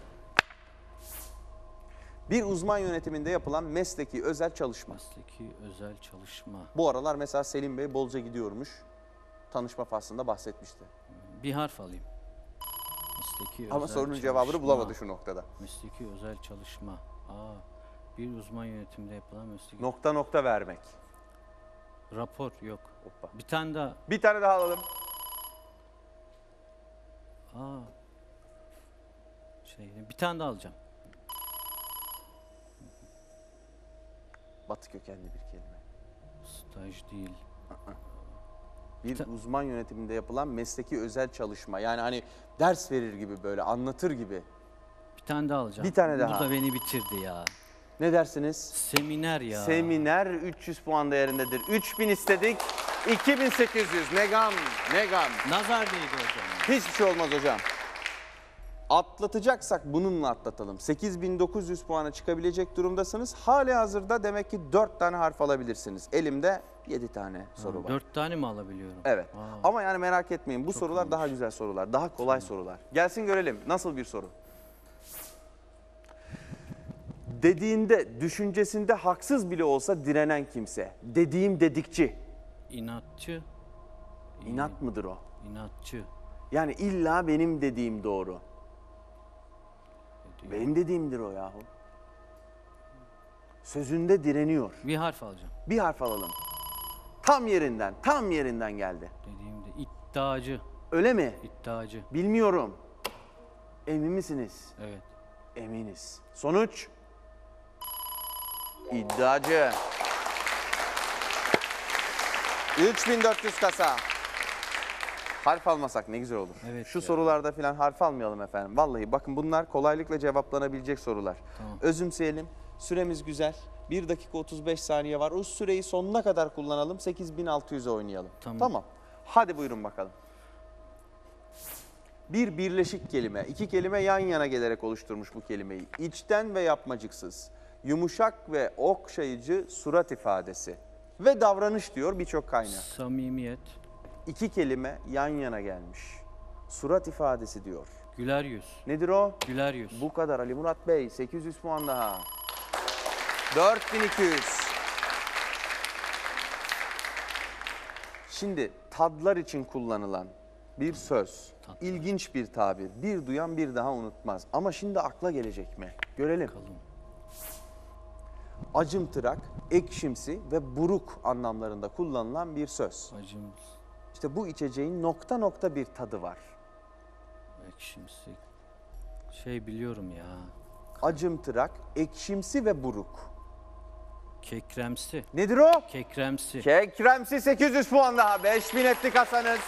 A: Bir uzman yönetiminde yapılan mesleki özel çalışma.
D: Mesleki özel çalışma.
A: Bu aralar mesela Selim Bey bolca gidiyormuş. Tanışma faslında bahsetmişti.
D: Bir harf alayım. Mesleki
A: Ama
D: özel
A: sorunun
D: çalışma.
A: cevabını bulamadı şu noktada.
D: Mesleki özel çalışma. Aa, bir uzman yönetimde yapılan mesleki...
A: Nokta nokta vermek.
D: Rapor yok.
A: Hoppa.
D: Bir tane daha.
A: Bir tane daha alalım.
D: Aa. Şey, bir tane daha alacağım.
A: Batı kökenli bir kelime.
D: Staj değil.
A: Bir
D: Ta-
A: uzman yönetiminde yapılan mesleki özel çalışma. Yani hani ders verir gibi böyle anlatır gibi.
D: Bir tane daha alacağım.
A: Bir tane daha.
D: Bu da beni bitirdi ya.
A: Ne dersiniz?
D: Seminer ya.
A: Seminer üç yüz puan değerindedir. üç bin istedik. iki bin sekiz yüz. Ne gam, ne gam.
D: Nazar değdi hocam.
A: Hiçbir şey olmaz hocam. Atlatacaksak bununla atlatalım. sekiz bin dokuz yüz puana çıkabilecek durumdasınız. Hali hazırda demek ki dört tane harf alabilirsiniz. Elimde yedi tane soru var.
D: Dört tane mi alabiliyorum?
A: Evet.
D: Aa.
A: Ama yani merak etmeyin bu sorular
D: iyiymiş.
A: daha güzel sorular, daha kolay sorular. Gelsin görelim nasıl bir soru. Dediğinde, düşüncesinde haksız bile olsa direnen kimse. Dediğim dedikçi.
D: İnatçı.
A: İnat mıdır o?
D: İnatçı.
A: Yani illa benim dediğim doğru.
D: Dediğim-
A: Benim dediğimdir o yahu. Sözünde direniyor.
D: Bir harf alacağım.
A: Bir harf alalım. Tam yerinden, tam yerinden geldi.
D: Dediğimde iddiacı.
A: Öyle mi?
D: İddiacı.
A: Bilmiyorum. Emin misiniz?
D: Evet.
A: Eminiz. Sonuç? İddiacı. üç bin dört yüz kasa. Harf almasak ne güzel olur.
D: Evet
A: Şu
D: ya.
A: sorularda filan harf almayalım efendim. Vallahi bakın bunlar kolaylıkla cevaplanabilecek sorular.
D: Tamam.
A: Özümseyelim. Süremiz güzel. bir dakika otuz beş saniye var. O süreyi sonuna kadar kullanalım. sekiz bin altı yüze oynayalım.
D: Tamam.
A: Tamam. Hadi buyurun bakalım. Bir birleşik kelime. İki kelime yan yana gelerek oluşturmuş bu kelimeyi. İçten ve yapmacıksız. Yumuşak ve okşayıcı surat ifadesi. Ve davranış diyor birçok kaynak.
D: Samimiyet.
A: İki kelime yan yana gelmiş. Surat ifadesi diyor.
D: Güler yüz.
A: Nedir o?
D: Güler yüz.
A: Bu kadar Ali Murat Bey. sekiz yüz puan daha. dört bin iki yüz. Şimdi tadlar için kullanılan bir söz.
D: Tatlar.
A: İlginç bir tabir. Bir duyan bir daha unutmaz. Ama şimdi akla gelecek mi? Görelim.
D: Bakalım.
A: Acımtırak, ekşimsi ve buruk anlamlarında kullanılan bir söz.
D: Acım.
A: İşte bu içeceğin nokta nokta bir tadı var.
D: Ekşimsi. Şey biliyorum ya.
A: Acımtırak, ekşimsi ve buruk.
D: Kekremsi.
A: Nedir o?
D: Kekremsi.
A: Kekremsi sekiz yüz puan daha. beş bin etti kasanız.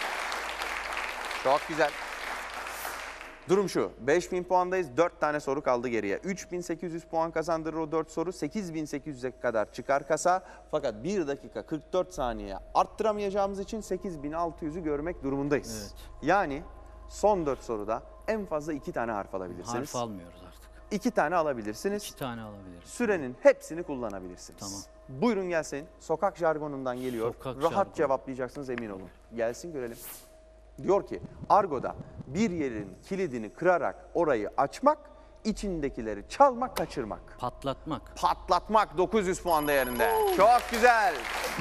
A: Çok güzel. Durum şu. beş bin puandayız. dört tane soru kaldı geriye. üç bin sekiz yüz puan kazandırır o dört soru. sekiz bin sekiz yüze kadar çıkar kasa. Fakat bir dakika kırk dört saniye arttıramayacağımız için sekiz bin altı yüzü görmek durumundayız.
D: Evet.
A: Yani son dört soruda en fazla iki tane harf alabilirsiniz.
D: Harf almıyoruz artık.
A: İki tane alabilirsiniz.
D: İki tane alabiliriz.
A: Sürenin hepsini kullanabilirsiniz.
D: Tamam.
A: Buyurun gelsin. Sokak jargonundan geliyor.
D: Sokak
A: Rahat
D: jargonu.
A: cevaplayacaksınız emin olun. Gelsin görelim. Diyor ki argoda bir yerin kilidini kırarak orayı açmak, içindekileri çalmak, kaçırmak.
D: Patlatmak.
A: Patlatmak dokuz yüz puan değerinde. Çok güzel.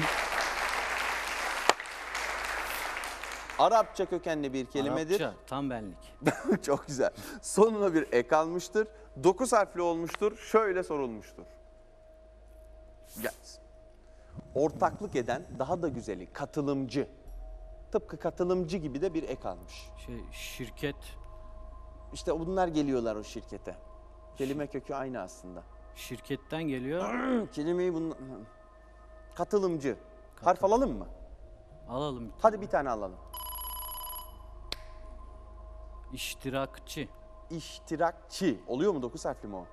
A: Arapça kökenli bir kelimedir.
D: Arapça, tam benlik.
A: Çok güzel. Sonuna bir ek almıştır. dokuz harfli olmuştur. Şöyle sorulmuştur. Gelsin. Ortaklık eden daha da güzeli katılımcı. Tıpkı katılımcı gibi de bir ek almış.
D: Şey, şirket.
A: İşte bunlar geliyorlar o şirkete. Kelime kökü aynı aslında.
D: Şirketten geliyor.
A: Kelimeyi bunlar... Katılımcı. Harf alalım mı?
D: Alalım.
A: Hadi bir tane alalım.
D: İştirakçı.
A: İştirakçı. Oluyor mu? dokuz harfli mi o?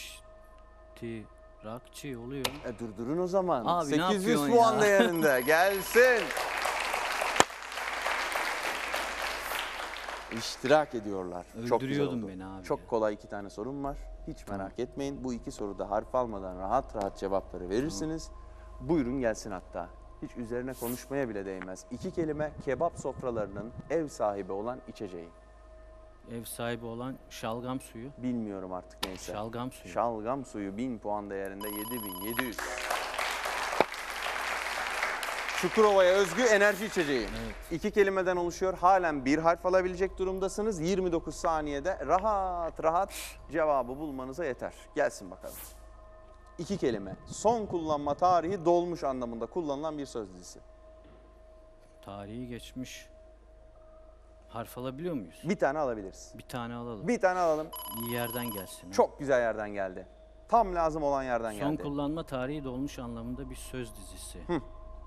D: İştirakçı oluyor.
A: E durdurun o zaman.
D: Abi, ne
A: sekiz yüz
D: yapıyorsun
A: puan
D: ya?
A: değerinde. Gelsin. İştirak ediyorlar. Çok güzel
D: Öldürüyordun
A: oldu.
D: beni abi
A: Çok
D: ya.
A: kolay iki tane sorum var. Hiç merak etmeyin. Bu iki soruda harf almadan rahat rahat cevapları verirsiniz. Buyurun gelsin hatta. Hiç üzerine konuşmaya bile değmez. İki kelime kebap sofralarının ev sahibi olan içeceği.
D: Ev sahibi olan şalgam suyu.
A: Bilmiyorum artık neyse.
D: Şalgam suyu.
A: Şalgam suyu bin puan değerinde yedi bin yedi yüz. Çukurova'ya özgü enerji içeceği.
D: Evet.
A: İki kelimeden oluşuyor. Halen bir harf alabilecek durumdasınız. yirmi dokuz saniyede rahat rahat cevabı bulmanıza yeter. Gelsin bakalım. İki kelime. Son kullanma tarihi dolmuş anlamında kullanılan bir söz dizisi.
D: Tarihi geçmiş. Harf alabiliyor muyuz?
A: Bir tane alabiliriz.
D: Bir tane alalım.
A: Bir tane alalım.
D: İyi yerden gelsin. ha.
A: Çok güzel yerden geldi. Tam lazım olan yerden
D: Son
A: geldi.
D: kullanma tarihi dolmuş anlamında bir söz dizisi.
A: Hı.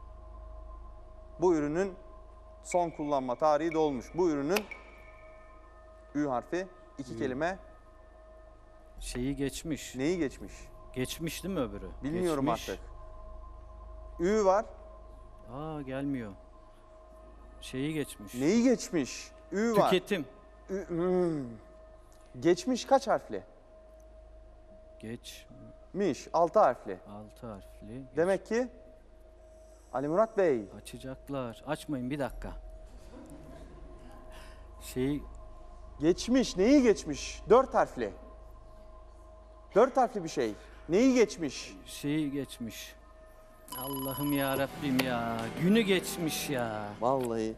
A: Bu ürünün son kullanma tarihi dolmuş. Bu ürünün Ü harfi iki
D: Ü.
A: kelime.
D: Şeyi geçmiş.
A: Neyi geçmiş?
D: Geçmiş değil mi öbürü?
A: Bilmiyorum
D: Geçmiş.
A: artık. Ü var.
D: Aa gelmiyor. Şeyi geçmiş.
A: Neyi geçmiş? Ü var.
D: Tüketim.
A: Ü, hmm. Geçmiş kaç harfli?
D: Geç.
A: Miş. Altı harfli.
D: Altı harfli.
A: Demek ki Ali Murat Bey.
D: Açacaklar. Açmayın bir dakika. Şeyi
A: Geçmiş. Neyi geçmiş? Dört harfli. Dört harfli bir şey. Neyi geçmiş?
D: şeyi geçmiş. Allah'ım ya Rabbim ya. Günü geçmiş ya.
A: Vallahi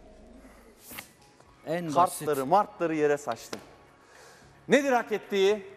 D: En basit.
A: kartları, martları yere saçtım. Nedir hak ettiği?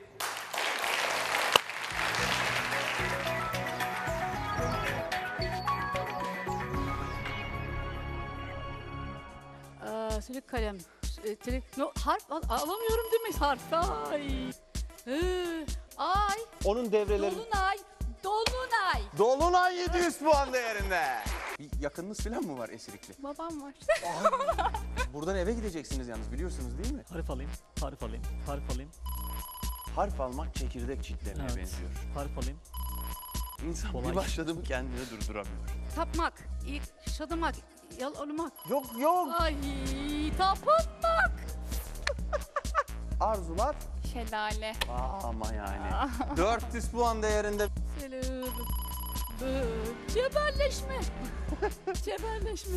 F: Aa, silik kalem. E, silik, no, harf al, alamıyorum değil mi harf? Ay. Hı, ay.
A: Onun devreleri...
F: Dolunay. Dolunay.
A: Dolunay yedi yüz puan değerinde. Bir yakınınız falan mı var Esirikli?
I: Babam var.
A: Buradan eve gideceksiniz yalnız biliyorsunuz değil mi?
E: Harf alayım, harf alayım, harf alayım,
A: Harf almak çekirdek çitlemeye
E: Evet.
A: benziyor.
E: harf alayım.
A: İnsan
E: Kolay.
A: bir başladı mı kendini durduramıyor.
F: Tapmak. İlk şadımak. Yalırmak.
A: Yok yok.
F: Ay. Tapınmak.
A: Arzular.
I: Şelale.
A: Aa, ama yani. dört yüz puan değerinde.
F: Selam. Bı- Cebelleşme. Cebelleşme.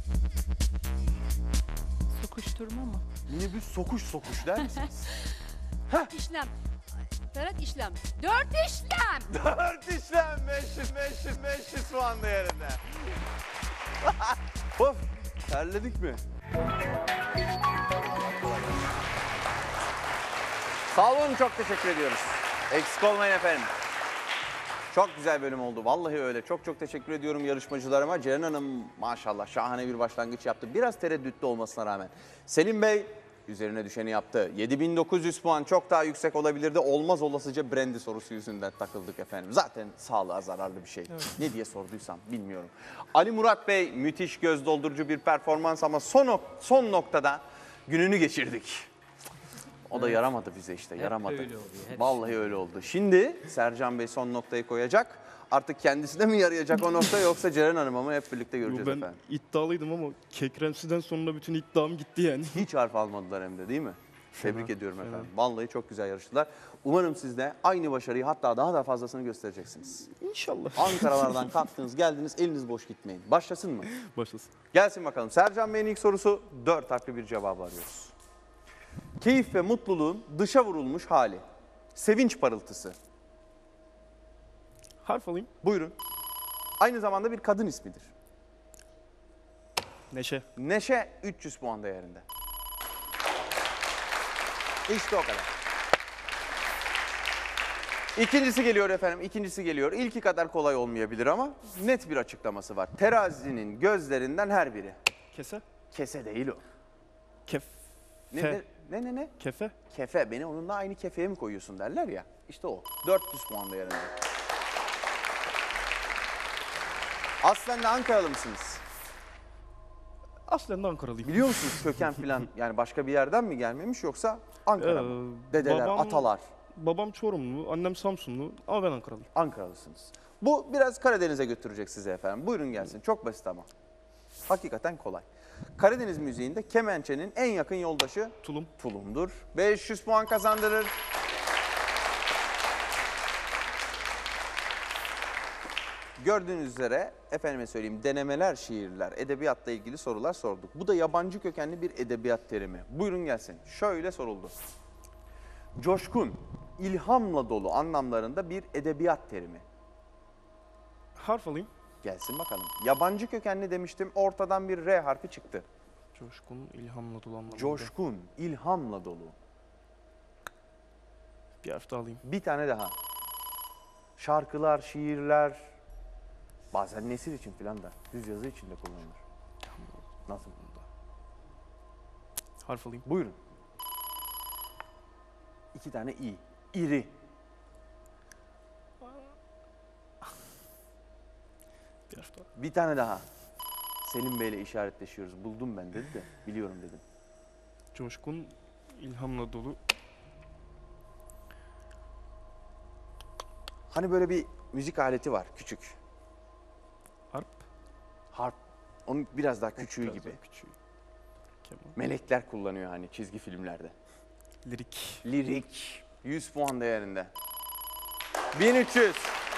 B: Sokuşturma mı?
A: Minibüs sokuş sokuş der misiniz?
F: İşlem. Ferhat işlem. Dört işlem.
A: dört işlem beş yüz beş yüz beş yüz puan değerinde. Of terledik mi? Sağ olun çok teşekkür ediyoruz. Eksik olmayın efendim. Çok güzel bölüm oldu. Vallahi öyle. Çok çok teşekkür ediyorum yarışmacılarıma. Ceren Hanım maşallah şahane bir başlangıç yaptı. Biraz tereddütlü olmasına rağmen. Selim Bey üzerine düşeni yaptı. yedi bin dokuz yüz puan çok daha yüksek olabilirdi. Olmaz olasıca brandy sorusu yüzünden takıldık efendim. Zaten sağlığa zararlı bir şey. Ne diye sorduysam bilmiyorum. Ali Murat Bey müthiş göz doldurucu bir performans ama son, ok- son noktada gününü geçirdik. O da yaramadı bize işte,
D: Hep
A: yaramadı.
D: öyle oluyor, hep.
A: Vallahi öyle oldu. Şimdi Sercan Bey son noktayı koyacak. Artık kendisine mi yarayacak o nokta yoksa Ceren Hanım'a mı hep birlikte göreceğiz
K: ben
A: efendim.
K: iddialıydım ama kekremsiden sonra bütün iddiam gitti yani.
A: Hiç harf almadılar hem de değil mi? Tebrik
K: Fena,
A: ediyorum
K: fena.
A: efendim. Vallahi çok güzel yarıştılar. Umarım siz de aynı başarıyı hatta daha da fazlasını göstereceksiniz.
K: İnşallah.
A: Ankaralardan kalktınız, geldiniz, eliniz boş gitmeyin. Başlasın mı?
K: Başlasın.
A: Gelsin bakalım. Sercan Bey'in ilk sorusu dört harfli bir cevabı arıyoruz. Keyif ve mutluluğun dışa vurulmuş hali. Sevinç parıltısı.
K: Harf alayım.
A: Buyurun. Aynı zamanda bir kadın ismidir.
K: Neşe.
A: Neşe üç yüz puan değerinde. İşte o kadar. İkincisi geliyor efendim, ikincisi geliyor. İlki kadar kolay olmayabilir ama net bir açıklaması var. Terazinin gözlerinden her biri.
K: Kese.
A: Kese değil o.
K: Kef.
A: Ne
K: Fe.
A: ne ne ne? ne?
K: Kefe.
A: Kefe. Beni onunla aynı kefeye mi koyuyorsun derler ya. İşte o. dört yüz puan değerinde. Aslen de Ankaralı mısınız?
K: Aslen de Ankaralıyım.
A: Biliyor musunuz köken falan yani başka bir yerden mi gelmemiş yoksa Ankara mı? Dedeler,
K: babam-
A: atalar.
K: Babam Çorumlu, annem Samsunlu ama ben Ankaralıyım.
A: Ankaralısınız. Bu biraz Karadeniz'e götürecek sizi efendim. Buyurun gelsin. Çok basit ama. Hakikaten kolay. Karadeniz müziğinde kemençenin en yakın yoldaşı
K: Tulum.
A: tulumdur. beş yüz puan kazandırır. Gördüğünüz üzere efendime söyleyeyim denemeler, şiirler, edebiyatla ilgili sorular sorduk. Bu da yabancı kökenli bir edebiyat terimi. Buyurun gelsin. Şöyle soruldu. Coşkun, ilhamla dolu anlamlarında bir edebiyat terimi.
K: Harf alayım.
A: Gelsin bakalım. Yabancı kökenli demiştim. Ortadan bir R harfi çıktı.
K: Coşkun, ilhamla dolu anlamında.
A: Coşkun, ilhamla dolu.
K: Bir harf daha alayım.
A: Bir tane daha. Şarkılar, şiirler, bazen nesil için filan da, düz yazı için de kullanılır. Nasıl?
K: Harf alayım.
A: Buyurun. İki tane i. İri.
K: Bir harf daha.
A: Bir tane daha. Selim Bey'le işaretleşiyoruz. Buldum ben dedi de, biliyorum dedim.
K: Coşkun, ilhamla dolu.
A: Hani böyle bir müzik aleti var, küçük.
K: Harp.
A: Harp. Onun biraz daha küçüğü
K: Biraz
A: gibi.
K: daha küçüğü. Keman.
A: Melekler kullanıyor hani çizgi filmlerde.
K: Lirik.
A: Lirik. yüz puan değerinde. bin üç yüz.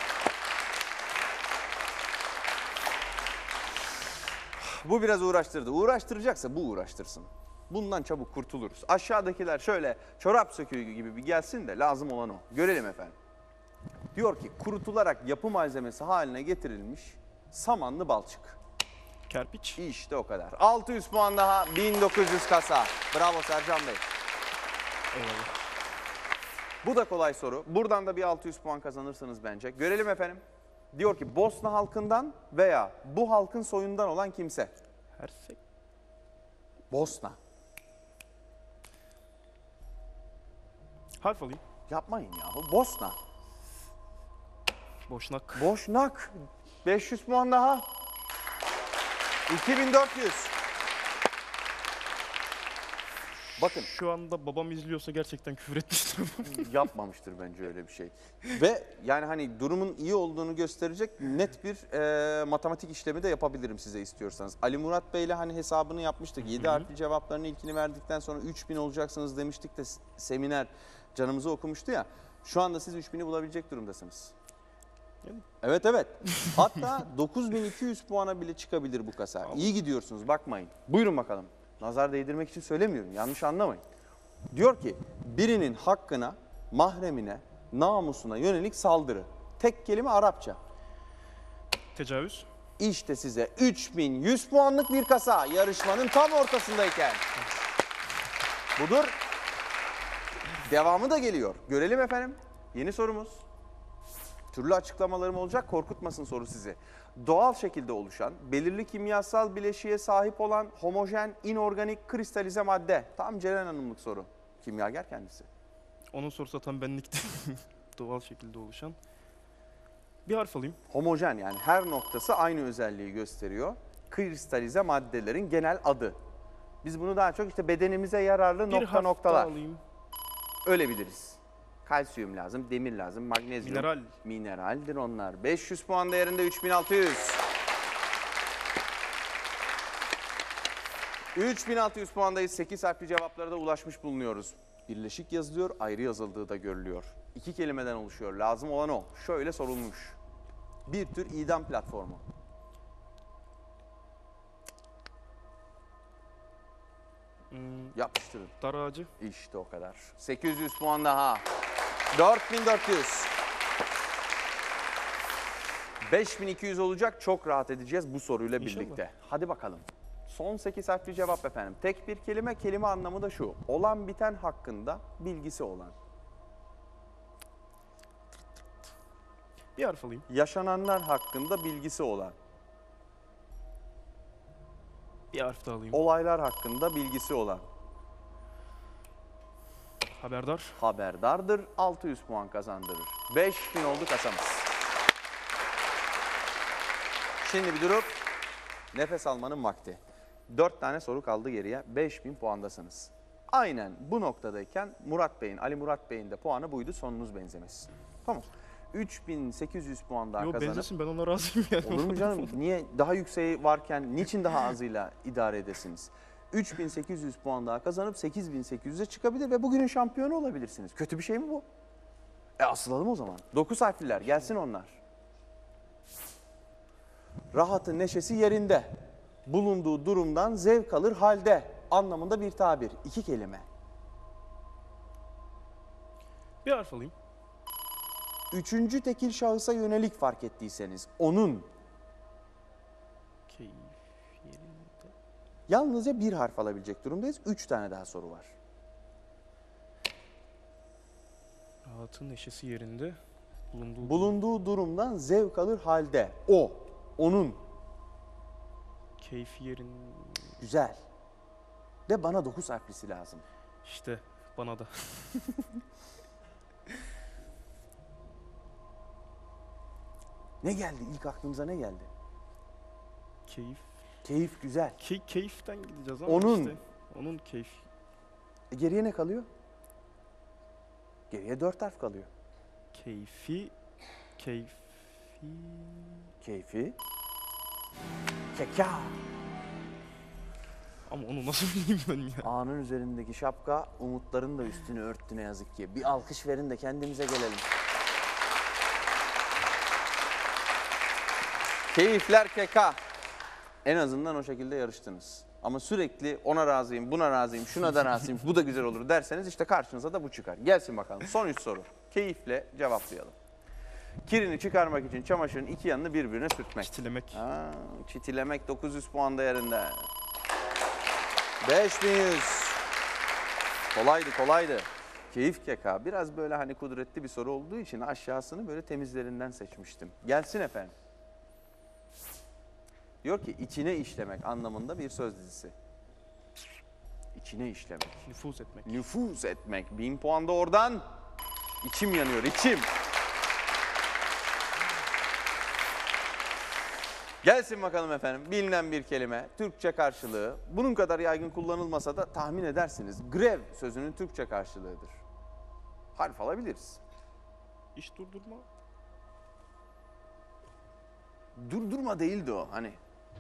A: Bu biraz uğraştırdı. Uğraştıracaksa bu uğraştırsın. Bundan çabuk kurtuluruz. Aşağıdakiler şöyle çorap söküğü gibi bir gelsin de lazım olan o. Görelim efendim. Diyor ki kurutularak yapı malzemesi haline getirilmiş samanlı balçık.
K: Kerpiç.
A: İşte o kadar. altı yüz puan daha, bin dokuz yüz kasa. Bravo Sercan Bey.
K: Eyvallah.
A: Bu da kolay soru. Buradan da bir altı yüz puan kazanırsınız bence. Görelim efendim. Diyor ki Bosna halkından veya bu halkın soyundan olan kimse.
K: Hersek.
A: Bosna.
K: Harf alayım.
A: Yapmayın yahu. Bosna.
K: Boşnak.
A: Boşnak. beş yüz puan daha. iki bin dört yüz. Bakın.
K: Şu anda babam izliyorsa gerçekten küfür etmiştir.
A: Yapmamıştır bence öyle bir şey. Ve yani hani durumun iyi olduğunu gösterecek net bir e, matematik işlemi de yapabilirim size istiyorsanız. Ali Murat Bey'le hani hesabını yapmıştık. yedi harfli cevaplarının ilkini verdikten sonra üç bin olacaksınız demiştik de seminer canımızı okumuştu ya. Şu anda siz üç bini bulabilecek durumdasınız. Evet evet. Hatta dokuz bin iki yüz puana bile çıkabilir bu kasa. İyi gidiyorsunuz bakmayın. Buyurun bakalım. Nazar değdirmek için söylemiyorum. Yanlış anlamayın. Diyor ki birinin hakkına, mahremine, namusuna yönelik saldırı. Tek kelime Arapça.
K: Tecavüz.
A: İşte size üç bin yüz puanlık bir kasa yarışmanın tam ortasındayken. Budur. Devamı da geliyor. Görelim efendim. Yeni sorumuz. Türlü açıklamalarım olacak, korkutmasın soru sizi. Doğal şekilde oluşan, belirli kimyasal bileşiğe sahip olan homojen, inorganik, kristalize madde. Tam Ceren Hanım'lık soru. Kimyager kendisi.
K: Onun sorusu tam benlikti. Doğal şekilde oluşan. Bir harf alayım.
A: Homojen yani her noktası aynı özelliği gösteriyor. Kristalize maddelerin genel adı. Biz bunu daha çok işte bedenimize yararlı
K: Bir
A: nokta
K: harf
A: noktalar.
K: daha alayım.
A: Öyle biliriz. Kalsiyum lazım, demir lazım, magnezyum.
K: Mineral.
A: Mineraldir onlar. beş yüz puan değerinde üç bin altı yüz. üç bin altı yüz puandayız. sekiz harfli cevaplara da ulaşmış bulunuyoruz. Birleşik yazılıyor, ayrı yazıldığı da görülüyor. İki kelimeden oluşuyor. Lazım olan o. Şöyle sorulmuş. Bir tür idam platformu.
K: Hmm,
A: Yapıştırın.
K: dar ağacı.
A: İşte o kadar. sekiz yüz puan daha. dört bin dört yüz. beş bin iki yüz olacak. Çok rahat edeceğiz bu soruyla
K: İnşallah.
A: birlikte. Hadi bakalım. Son sekiz harfli cevap efendim. Tek bir kelime, kelime anlamı da şu. Olan biten hakkında bilgisi olan.
K: Bir harf alayım.
A: Yaşananlar hakkında bilgisi olan.
K: Bir harf daha alayım.
A: Olaylar hakkında bilgisi olan.
K: Haberdar.
A: Haberdardır. altı yüz puan kazandırır. beş bin oldu kasamız. Şimdi bir durup nefes almanın vakti. Dört tane soru kaldı geriye. beş bin puandasınız. Aynen bu noktadayken Murat Bey'in, Ali Murat Bey'in de puanı buydu. Sonunuz benzemez. Tamam. üç bin sekiz yüz puan daha
K: Yo
A: kazanıp...
K: benzesin, ben ona razıyım yani.
A: Olur mu canım? Niye daha yükseği varken niçin daha azıyla idare edesiniz? üç bin sekiz yüz puan daha kazanıp sekiz bin sekiz yüze çıkabilir ve bugünün şampiyonu olabilirsiniz. Kötü bir şey mi bu? E asılalım o zaman. dokuz harfliler gelsin onlar. Rahatı neşesi yerinde. Bulunduğu durumdan zevk alır halde anlamında bir tabir. İki kelime.
K: Bir harf alayım.
A: Üçüncü tekil şahısa yönelik fark ettiyseniz onun
K: Keyif yerinde.
A: yalnızca bir harf alabilecek durumdayız. Üç tane daha soru var.
K: Rahatın neşesi yerinde. Bulunduğu
A: Bulunduğu durumdan zevk alır halde o, onun.
K: keyfi yerinde.
A: Güzel. De bana dokuz harflisi lazım.
K: İşte bana da.
A: Ne geldi? İlk aklımıza ne geldi?
K: Keyif.
A: Keyif güzel.
K: Key, keyiften gideceğiz ama
A: Onun.
K: işte. Onun keyif.
A: E geriye ne kalıyor? Geriye dört harf kalıyor.
K: Keyfi. Keyfi.
A: Keyfi. Keka.
K: Ama onu nasıl bileyim ben ya?
A: A'nın üzerindeki şapka umutların da üstünü örttü ne yazık ki. Bir alkış verin de kendimize gelelim. Keyifler keka. En azından o şekilde yarıştınız. Ama sürekli ona razıyım, buna razıyım, şuna da razıyım, bu da güzel olur derseniz işte karşınıza da bu çıkar. Gelsin bakalım. Son üç soru. Keyifle cevaplayalım. Kirini çıkarmak için çamaşırın iki yanını birbirine sürtmek.
K: Çitilemek.
A: Aa, çitilemek dokuz yüz puan değerinde. beş bin yüz. Kolaydı kolaydı. Keyif keka. Biraz böyle hani kudretli bir soru olduğu için aşağısını böyle temizlerinden seçmiştim. Gelsin efendim. Diyor ki içine işlemek anlamında bir söz dizisi. İçine işlemek.
K: Nüfuz etmek.
A: Nüfuz etmek. Bin puan da oradan. İçim yanıyor, içim. Gelsin bakalım efendim. Bilinen bir kelime. Türkçe karşılığı. Bunun kadar yaygın kullanılmasa da tahmin edersiniz. Grev sözünün Türkçe karşılığıdır. Harf alabiliriz.
K: İş durdurma.
A: Durdurma değildi o hani.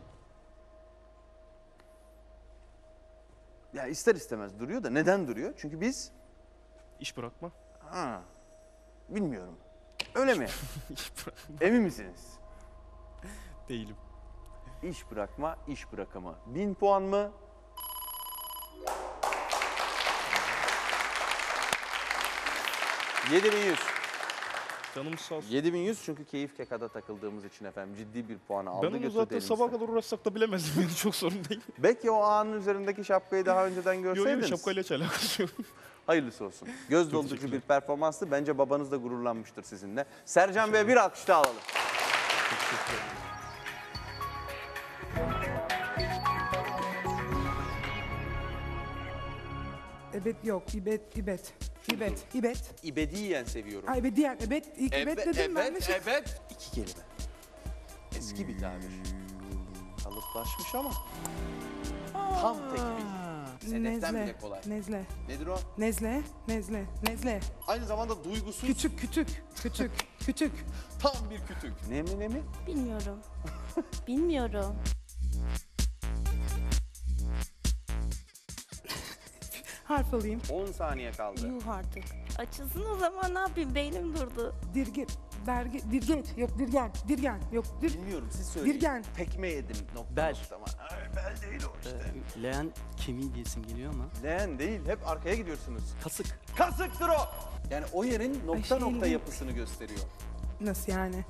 A: Ya ister istemez duruyor da neden duruyor? Çünkü biz
K: İş bırakma.
A: ha, bilmiyorum. Öyle mi?
K: İş bırakma.
A: Emin misiniz?
K: Değilim.
A: İş bırakma, iş bırakımı. Bin puan mı? Yedi bin yüz.
K: Canımız sağ olsun.
A: Yedi bin yüz çünkü keyif kekada takıldığımız için efendim ciddi bir puanı aldı
K: Ben onu
A: götürdü
K: zaten
A: elimizden.
K: sabah kadar uğraşsak da bilemezdim yani, çok sorun değil.
A: Belki o ağanın üzerindeki şapkayı daha önceden
K: Yok
A: görseydiniz.
K: yok, şapkayla hiç alakası yok.
A: Hayırlısı olsun. Göz
K: Çok
A: doldurucu
K: teşekkürler.
A: bir performanstı. Bence babanız da gururlanmıştır sizinle. Sercan Bey'e bir alkış daha alalım.
L: Evet yok, ibet, ibet. İbet, ibet.
A: İbediyen seviyorum.
L: Ay ebediyen, ebet, ilk ebet dedim ben de.
A: evet, evet. İki kelime. Eski bir tabir. Kalıplaşmış ama tam tek bir. Sedeften
L: Nezle,
A: bile kolay.
L: nezle,
A: Nedir o?
L: nezle, nezle, nezle.
A: Aynı zamanda duygusuz.
L: Küçük, küçük, küçük, küçük.
A: Tam bir kütük. Ne mi ne mi?
B: Bilmiyorum. Bilmiyorum.
L: Harf alayım.
A: on saniye kaldı.
B: Yuh artık. Açılsın o zaman ne yapayım? Beynim durdu.
L: Dirgin, dergi, dirgeç, yok dirgen, dirgen, yok dir.
A: Bilmiyorum siz söyleyin.
L: Dirgen.
A: Tekme yedim. Nokta
G: Bel.
A: nokta ama. Ay, bel değil o işte.
G: Ee, leğen kemiği diye isim geliyor ama.
A: Leğen değil. Hep arkaya gidiyorsunuz.
G: Kasık.
A: Kasıktır o. Yani o yerin nokta
L: şey
A: nokta
L: değil.
A: yapısını gösteriyor.
L: Nasıl yani?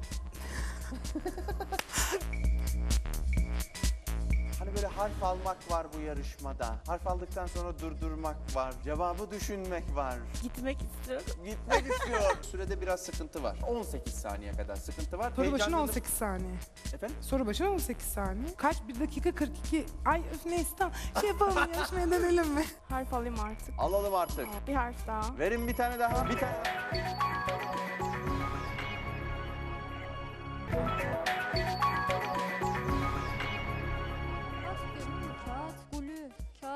A: Hani böyle harf almak var bu yarışmada. Harf aldıktan sonra durdurmak var. Cevabı düşünmek var.
B: Gitmek istiyorum.
A: Gitmek istiyor. Sürede biraz sıkıntı var. on sekiz saniye kadar sıkıntı var.
L: Soru başına
A: Heyecanlanıp-
L: on sekiz saniye.
A: Efendim?
L: Soru başına on sekiz saniye. Kaç? bir dakika kırk iki. Ay öf neyse tamam. Şey yapalım, yarışmaya dönelim mi?
J: Harf alayım artık.
A: Alalım artık.
J: Bir harf daha.
A: Verin bir tane daha. Bir tane.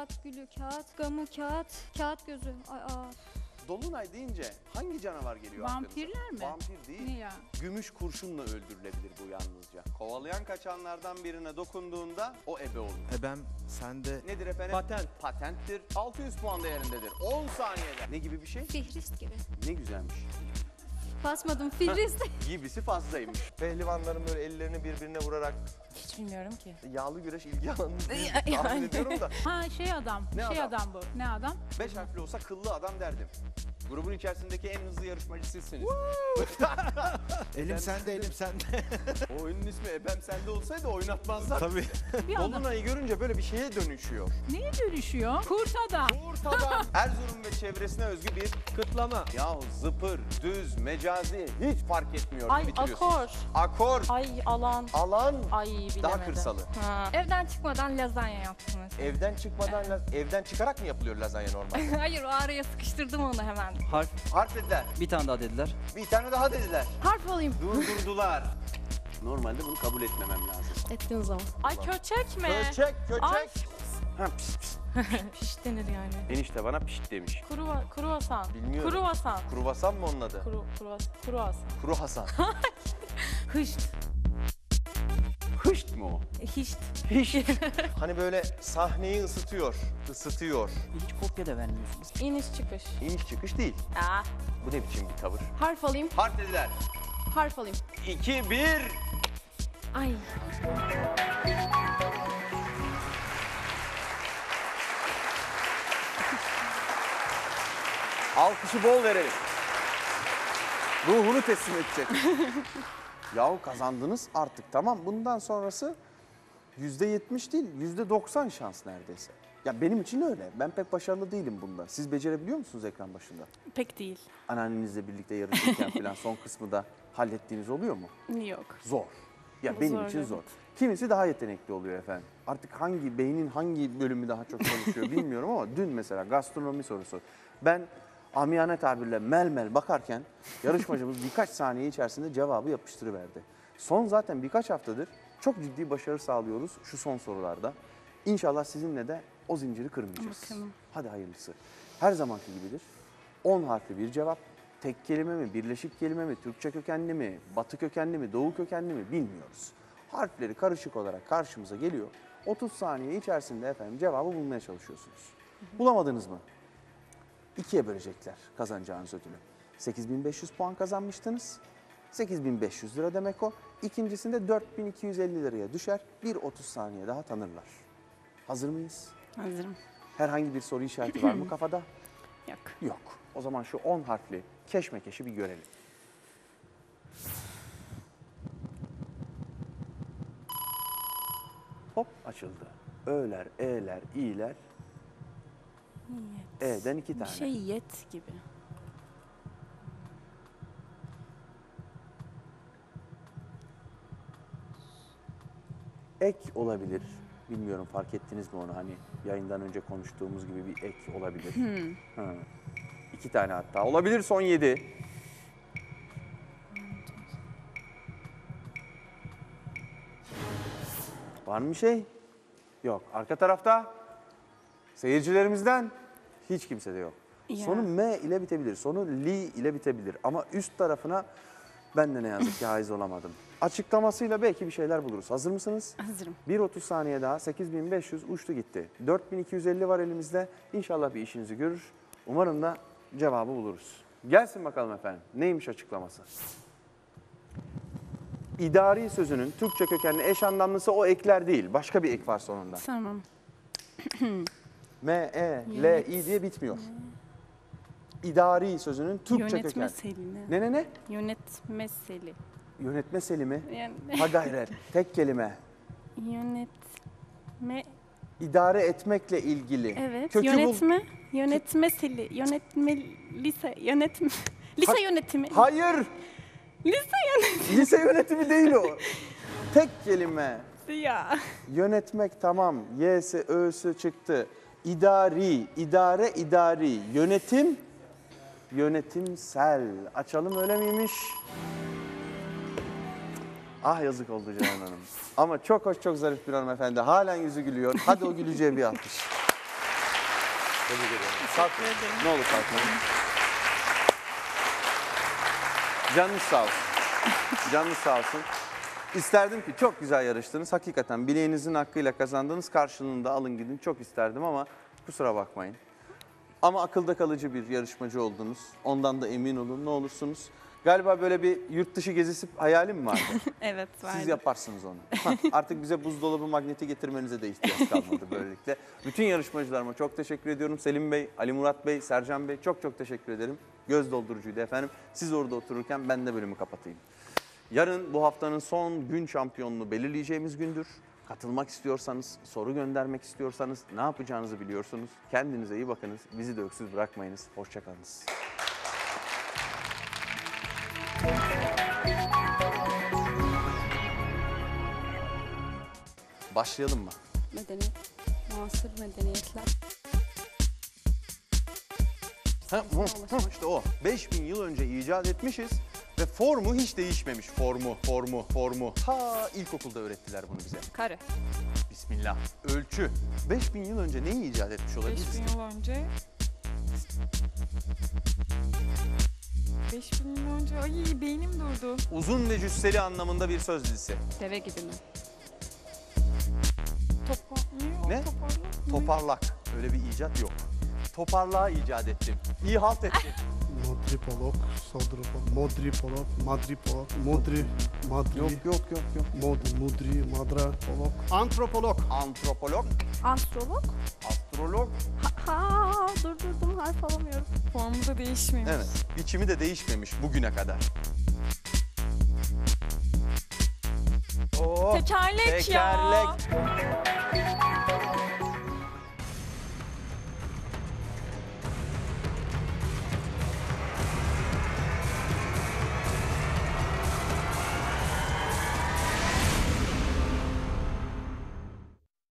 I: kağıt gülü, kağıt gamı, kağıt, kağıt gözü. Ay, aa.
A: Dolunay deyince hangi canavar geliyor aklınıza?
F: Vampirler mi?
A: Vampir değil.
F: Ne ya?
A: Gümüş kurşunla öldürülebilir bu yalnızca. Kovalayan kaçanlardan birine dokunduğunda o ebe olur.
E: Ebem sende.
A: Nedir efendim?
E: Patent.
A: Patenttir. altı yüz puan değerindedir. on saniyede. Ne gibi bir şey?
I: Fihrist gibi.
A: Ne güzelmiş.
I: Basmadım fihrist.
A: Gibisi fazlaymış.
M: Pehlivanların böyle ellerini birbirine vurarak
J: Hiç bilmiyorum ki.
M: yağlı güreş ilgi alanınız değil.
J: Yani.
M: Tahmin ediyorum da.
F: Ha şey adam.
A: Ne
F: şey
A: adam?
F: adam? bu. Ne adam?
A: Beş harfli olsa kıllı adam derdim. Grubun içerisindeki en hızlı yarışmacı sizsiniz.
E: Elim sende, elim sende.
A: O oyunun ismi Ebem Sende olsaydı oynatmazlar.
E: Tabii.
F: Bir adam.
A: Dolunay'ı görünce böyle bir şeye dönüşüyor.
F: Neye dönüşüyor? Kurt adam.
A: Kurt adam. Erzurum ve çevresine özgü bir
E: Kıtlama.
A: yahu zıpır, düz, mecazi hiç fark etmiyor.
H: Ay
A: Bitiriyorsunuz.
H: akor.
A: Akor.
H: Ay alan.
A: Alan.
H: Ay bilemedim.
A: Daha kırsalı.
H: Ha.
I: Evden çıkmadan lazanya yaptınız.
M: Evden çıkmadan, la- evden çıkarak mı yapılıyor lazanya normalde?
I: Hayır, o araya sıkıştırdım onu hemen.
G: Harf.
A: Harf dediler.
G: Bir tane daha dediler.
A: Bir tane daha dediler.
H: Harf alayım.
A: Durdurdular. Normalde bunu kabul etmemem lazım.
H: Ettiğin zaman. Ay köçek mi?
A: Köçek, köçek.
H: Ay.
A: Ha, pişt, pişt.
H: Piş denir yani.
A: Enişte bana pişt demiş.
H: Kruva, kruvasan.
M: Bilmiyorum.
H: Kruvasan.
M: Kruvasan mı onun adı?
H: Kru, kruvas, kruvasan.
M: Kuru Hasan.
H: Hışt.
A: Hışt mı o?
H: Hişt.
A: Hışt.
M: Hani böyle sahneyi ısıtıyor, ısıtıyor.
G: Hiç kopya da vermiyorsunuz.
H: İniş çıkış.
A: İniş çıkış değil.
H: Aa.
A: Bu ne biçim bir tavır?
H: Harf alayım.
A: Harf dediler.
H: Harf alayım.
A: İki, bir.
H: Ay.
A: Alkışı bol verelim. Ruhunu teslim edecek. Yahu kazandınız artık, tamam. Bundan sonrası yüzde yetmiş değil, yüzde doksan şans neredeyse. Ya benim için öyle. Ben pek başarılı değilim bunda. Siz becerebiliyor musunuz ekran başında?
B: Pek değil.
A: Anneannenizle birlikte yarışırken falan son kısmı da hallettiğiniz oluyor mu?
B: Yok.
A: Zor. Ya
B: Bu
A: benim
B: zor,
A: için
B: evet.
A: zor. Kimisi daha yetenekli oluyor efendim. Artık hangi beynin hangi bölümü daha çok çalışıyor bilmiyorum ama dün mesela gastronomi sorusu. Ben amiyane tabirle mel mel bakarken yarışmacımız birkaç saniye içerisinde cevabı yapıştırıverdi. Son zaten birkaç haftadır çok ciddi başarı sağlıyoruz şu son sorularda. İnşallah sizinle de o zinciri kırmayacağız.
B: Bakalım.
A: Hadi hayırlısı. Her zamanki gibidir. on harfli bir cevap. Tek kelime mi, birleşik kelime mi, Türkçe kökenli mi, Batı kökenli mi, Doğu kökenli mi bilmiyoruz. Harfleri karışık olarak karşımıza geliyor. otuz saniye içerisinde efendim cevabı bulmaya çalışıyorsunuz. Bulamadınız mı? İkiye bölecekler kazanacağınız ödülü. sekiz bin beş yüz puan kazanmıştınız. sekiz bin beş yüz lira demek o. İkincisinde dört bin iki yüz elli liraya düşer. Bir otuz saniye daha tanırlar. Hazır mıyız?
B: Hazırım.
A: Herhangi bir soru işareti var mı kafada?
B: Yok.
A: Yok. O zaman şu on harfli keşmekeşi bir görelim. Hop açıldı. Ö'ler, E'ler, İ'ler.
B: Yet.
A: E'den iki
B: Bir
A: tane.
B: şey yet gibi.
A: Ek olabilir. Bilmiyorum fark ettiniz mi onu, hani yayından önce konuştuğumuz gibi bir ek olabilir.
B: Hmm.
A: Ha. İki tane hatta. Olabilir son yedi. Var mı şey? Yok. Arka tarafta seyircilerimizden hiç kimse de yok.
B: Ya.
A: Sonu M ile bitebilir. Sonu Li ile bitebilir. Ama üst tarafına ben de ne yazık ki haiz olamadım. Açıklamasıyla belki bir şeyler buluruz. Hazır mısınız?
B: Hazırım.
A: bir otuz saniye daha. sekiz bin beş yüz uçtu gitti. dört bin iki yüz elli var elimizde. İnşallah bir işinizi görür. Umarım da cevabı buluruz. Gelsin bakalım efendim. Neymiş açıklaması? İdari sözünün Türkçe kökenli eş anlamlısı o ekler değil. Başka bir ek var sonunda.
B: Tamam.
A: M, E, L, I diye bitmiyor. İdari sözünün Türkçe kökenli.
B: Yönetmeseli.
A: Ne ne ne?
B: Yönetmeseli.
A: Yönetme selimi.
B: Yani
A: Ha gayret. Tek kelime.
B: yönetme.
A: İdare etmekle ilgili.
B: Evet.
A: Kökü bul-
B: Yönetme. Yönetmeseli. Yönetme. Lise. Yönetme. Lise
A: Ha-
B: yönetimi.
A: Hayır.
B: Lise yönetimi
A: Lise yönetimi değil o. Tek kelime.
B: ya.
A: Yönetmek tamam. Y'si, Ö'sü çıktı. İdari, idare, idari. Yönetim, yönetimsel. Açalım, öyle miymiş? Ah yazık oldu Canan Hanım. Ama çok hoş, çok zarif bir hanımefendi. Halen yüzü gülüyor. Hadi o güleceğe bir alkış. Tebrik ederim. Kalkma. Ne olur kalkmayın. Canınız sağ olsun. Canınız sağ olsun. İsterdim ki çok güzel yarıştınız. Hakikaten bileğinizin hakkıyla kazandığınız karşılığında alın gidin. Çok isterdim ama kusura bakmayın. Ama akılda kalıcı bir yarışmacı oldunuz. Ondan da emin olun ne olursunuz. Galiba böyle bir yurt dışı gezisi hayalim mi vardı?
B: Evet vardı.
A: Siz yaparsınız onu. Hah, artık bize buzdolabı magneti getirmenize de ihtiyaç kalmadı böylelikle. Bütün yarışmacılarıma çok teşekkür ediyorum. Selim Bey, Ali Murat Bey, Sercan Bey çok çok teşekkür ederim. Göz doldurucuydu efendim. Siz orada otururken ben de bölümü kapatayım. Yarın bu haftanın son gün şampiyonunu belirleyeceğimiz gündür. Katılmak istiyorsanız, soru göndermek istiyorsanız ne yapacağınızı biliyorsunuz. Kendinize iyi bakınız. Bizi de öksüz bırakmayınız. Hoşça kalınız. Başlayalım mı?
B: Medeniyet, muasır medeniyetler.
A: Ha, hı, hı, işte o. beş bin yıl önce icat etmişiz ve formu hiç değişmemiş. Formu, formu, formu. Ta ilkokulda öğrettiler bunu bize.
J: Kare.
A: Bismillah. Ölçü. beş bin yıl önce neyi icat etmiş olabiliriz?
L: beş bin yıl önce. beş bin yıl önce. Ay beynim durdu.
A: Uzun ve cüsseli anlamında bir söz dizisi.
J: Deve gibi mi?
L: Topa ne? o?
A: Ne?
L: Toparlak mı?
A: Toparlak. Öyle bir icat yok. Toparlığa icat ettim. İyi halt ettim.
N: Modripolog, Sodropolog, Modripolog, Madripolog, Modri, Madri.
A: Yok yok yok yok.
N: Mod, Mudri, Madrapolog. Antropolog.
A: Antropolog.
H: Astrolog?
A: Astrolog.
H: Ha, ha durdurdum harf alamıyorum.
L: Formu da değişmemiş.
A: Evet. Biçimi de değişmemiş bugüne kadar. Oh,
L: Tekerlek ya.
A: tekerlek.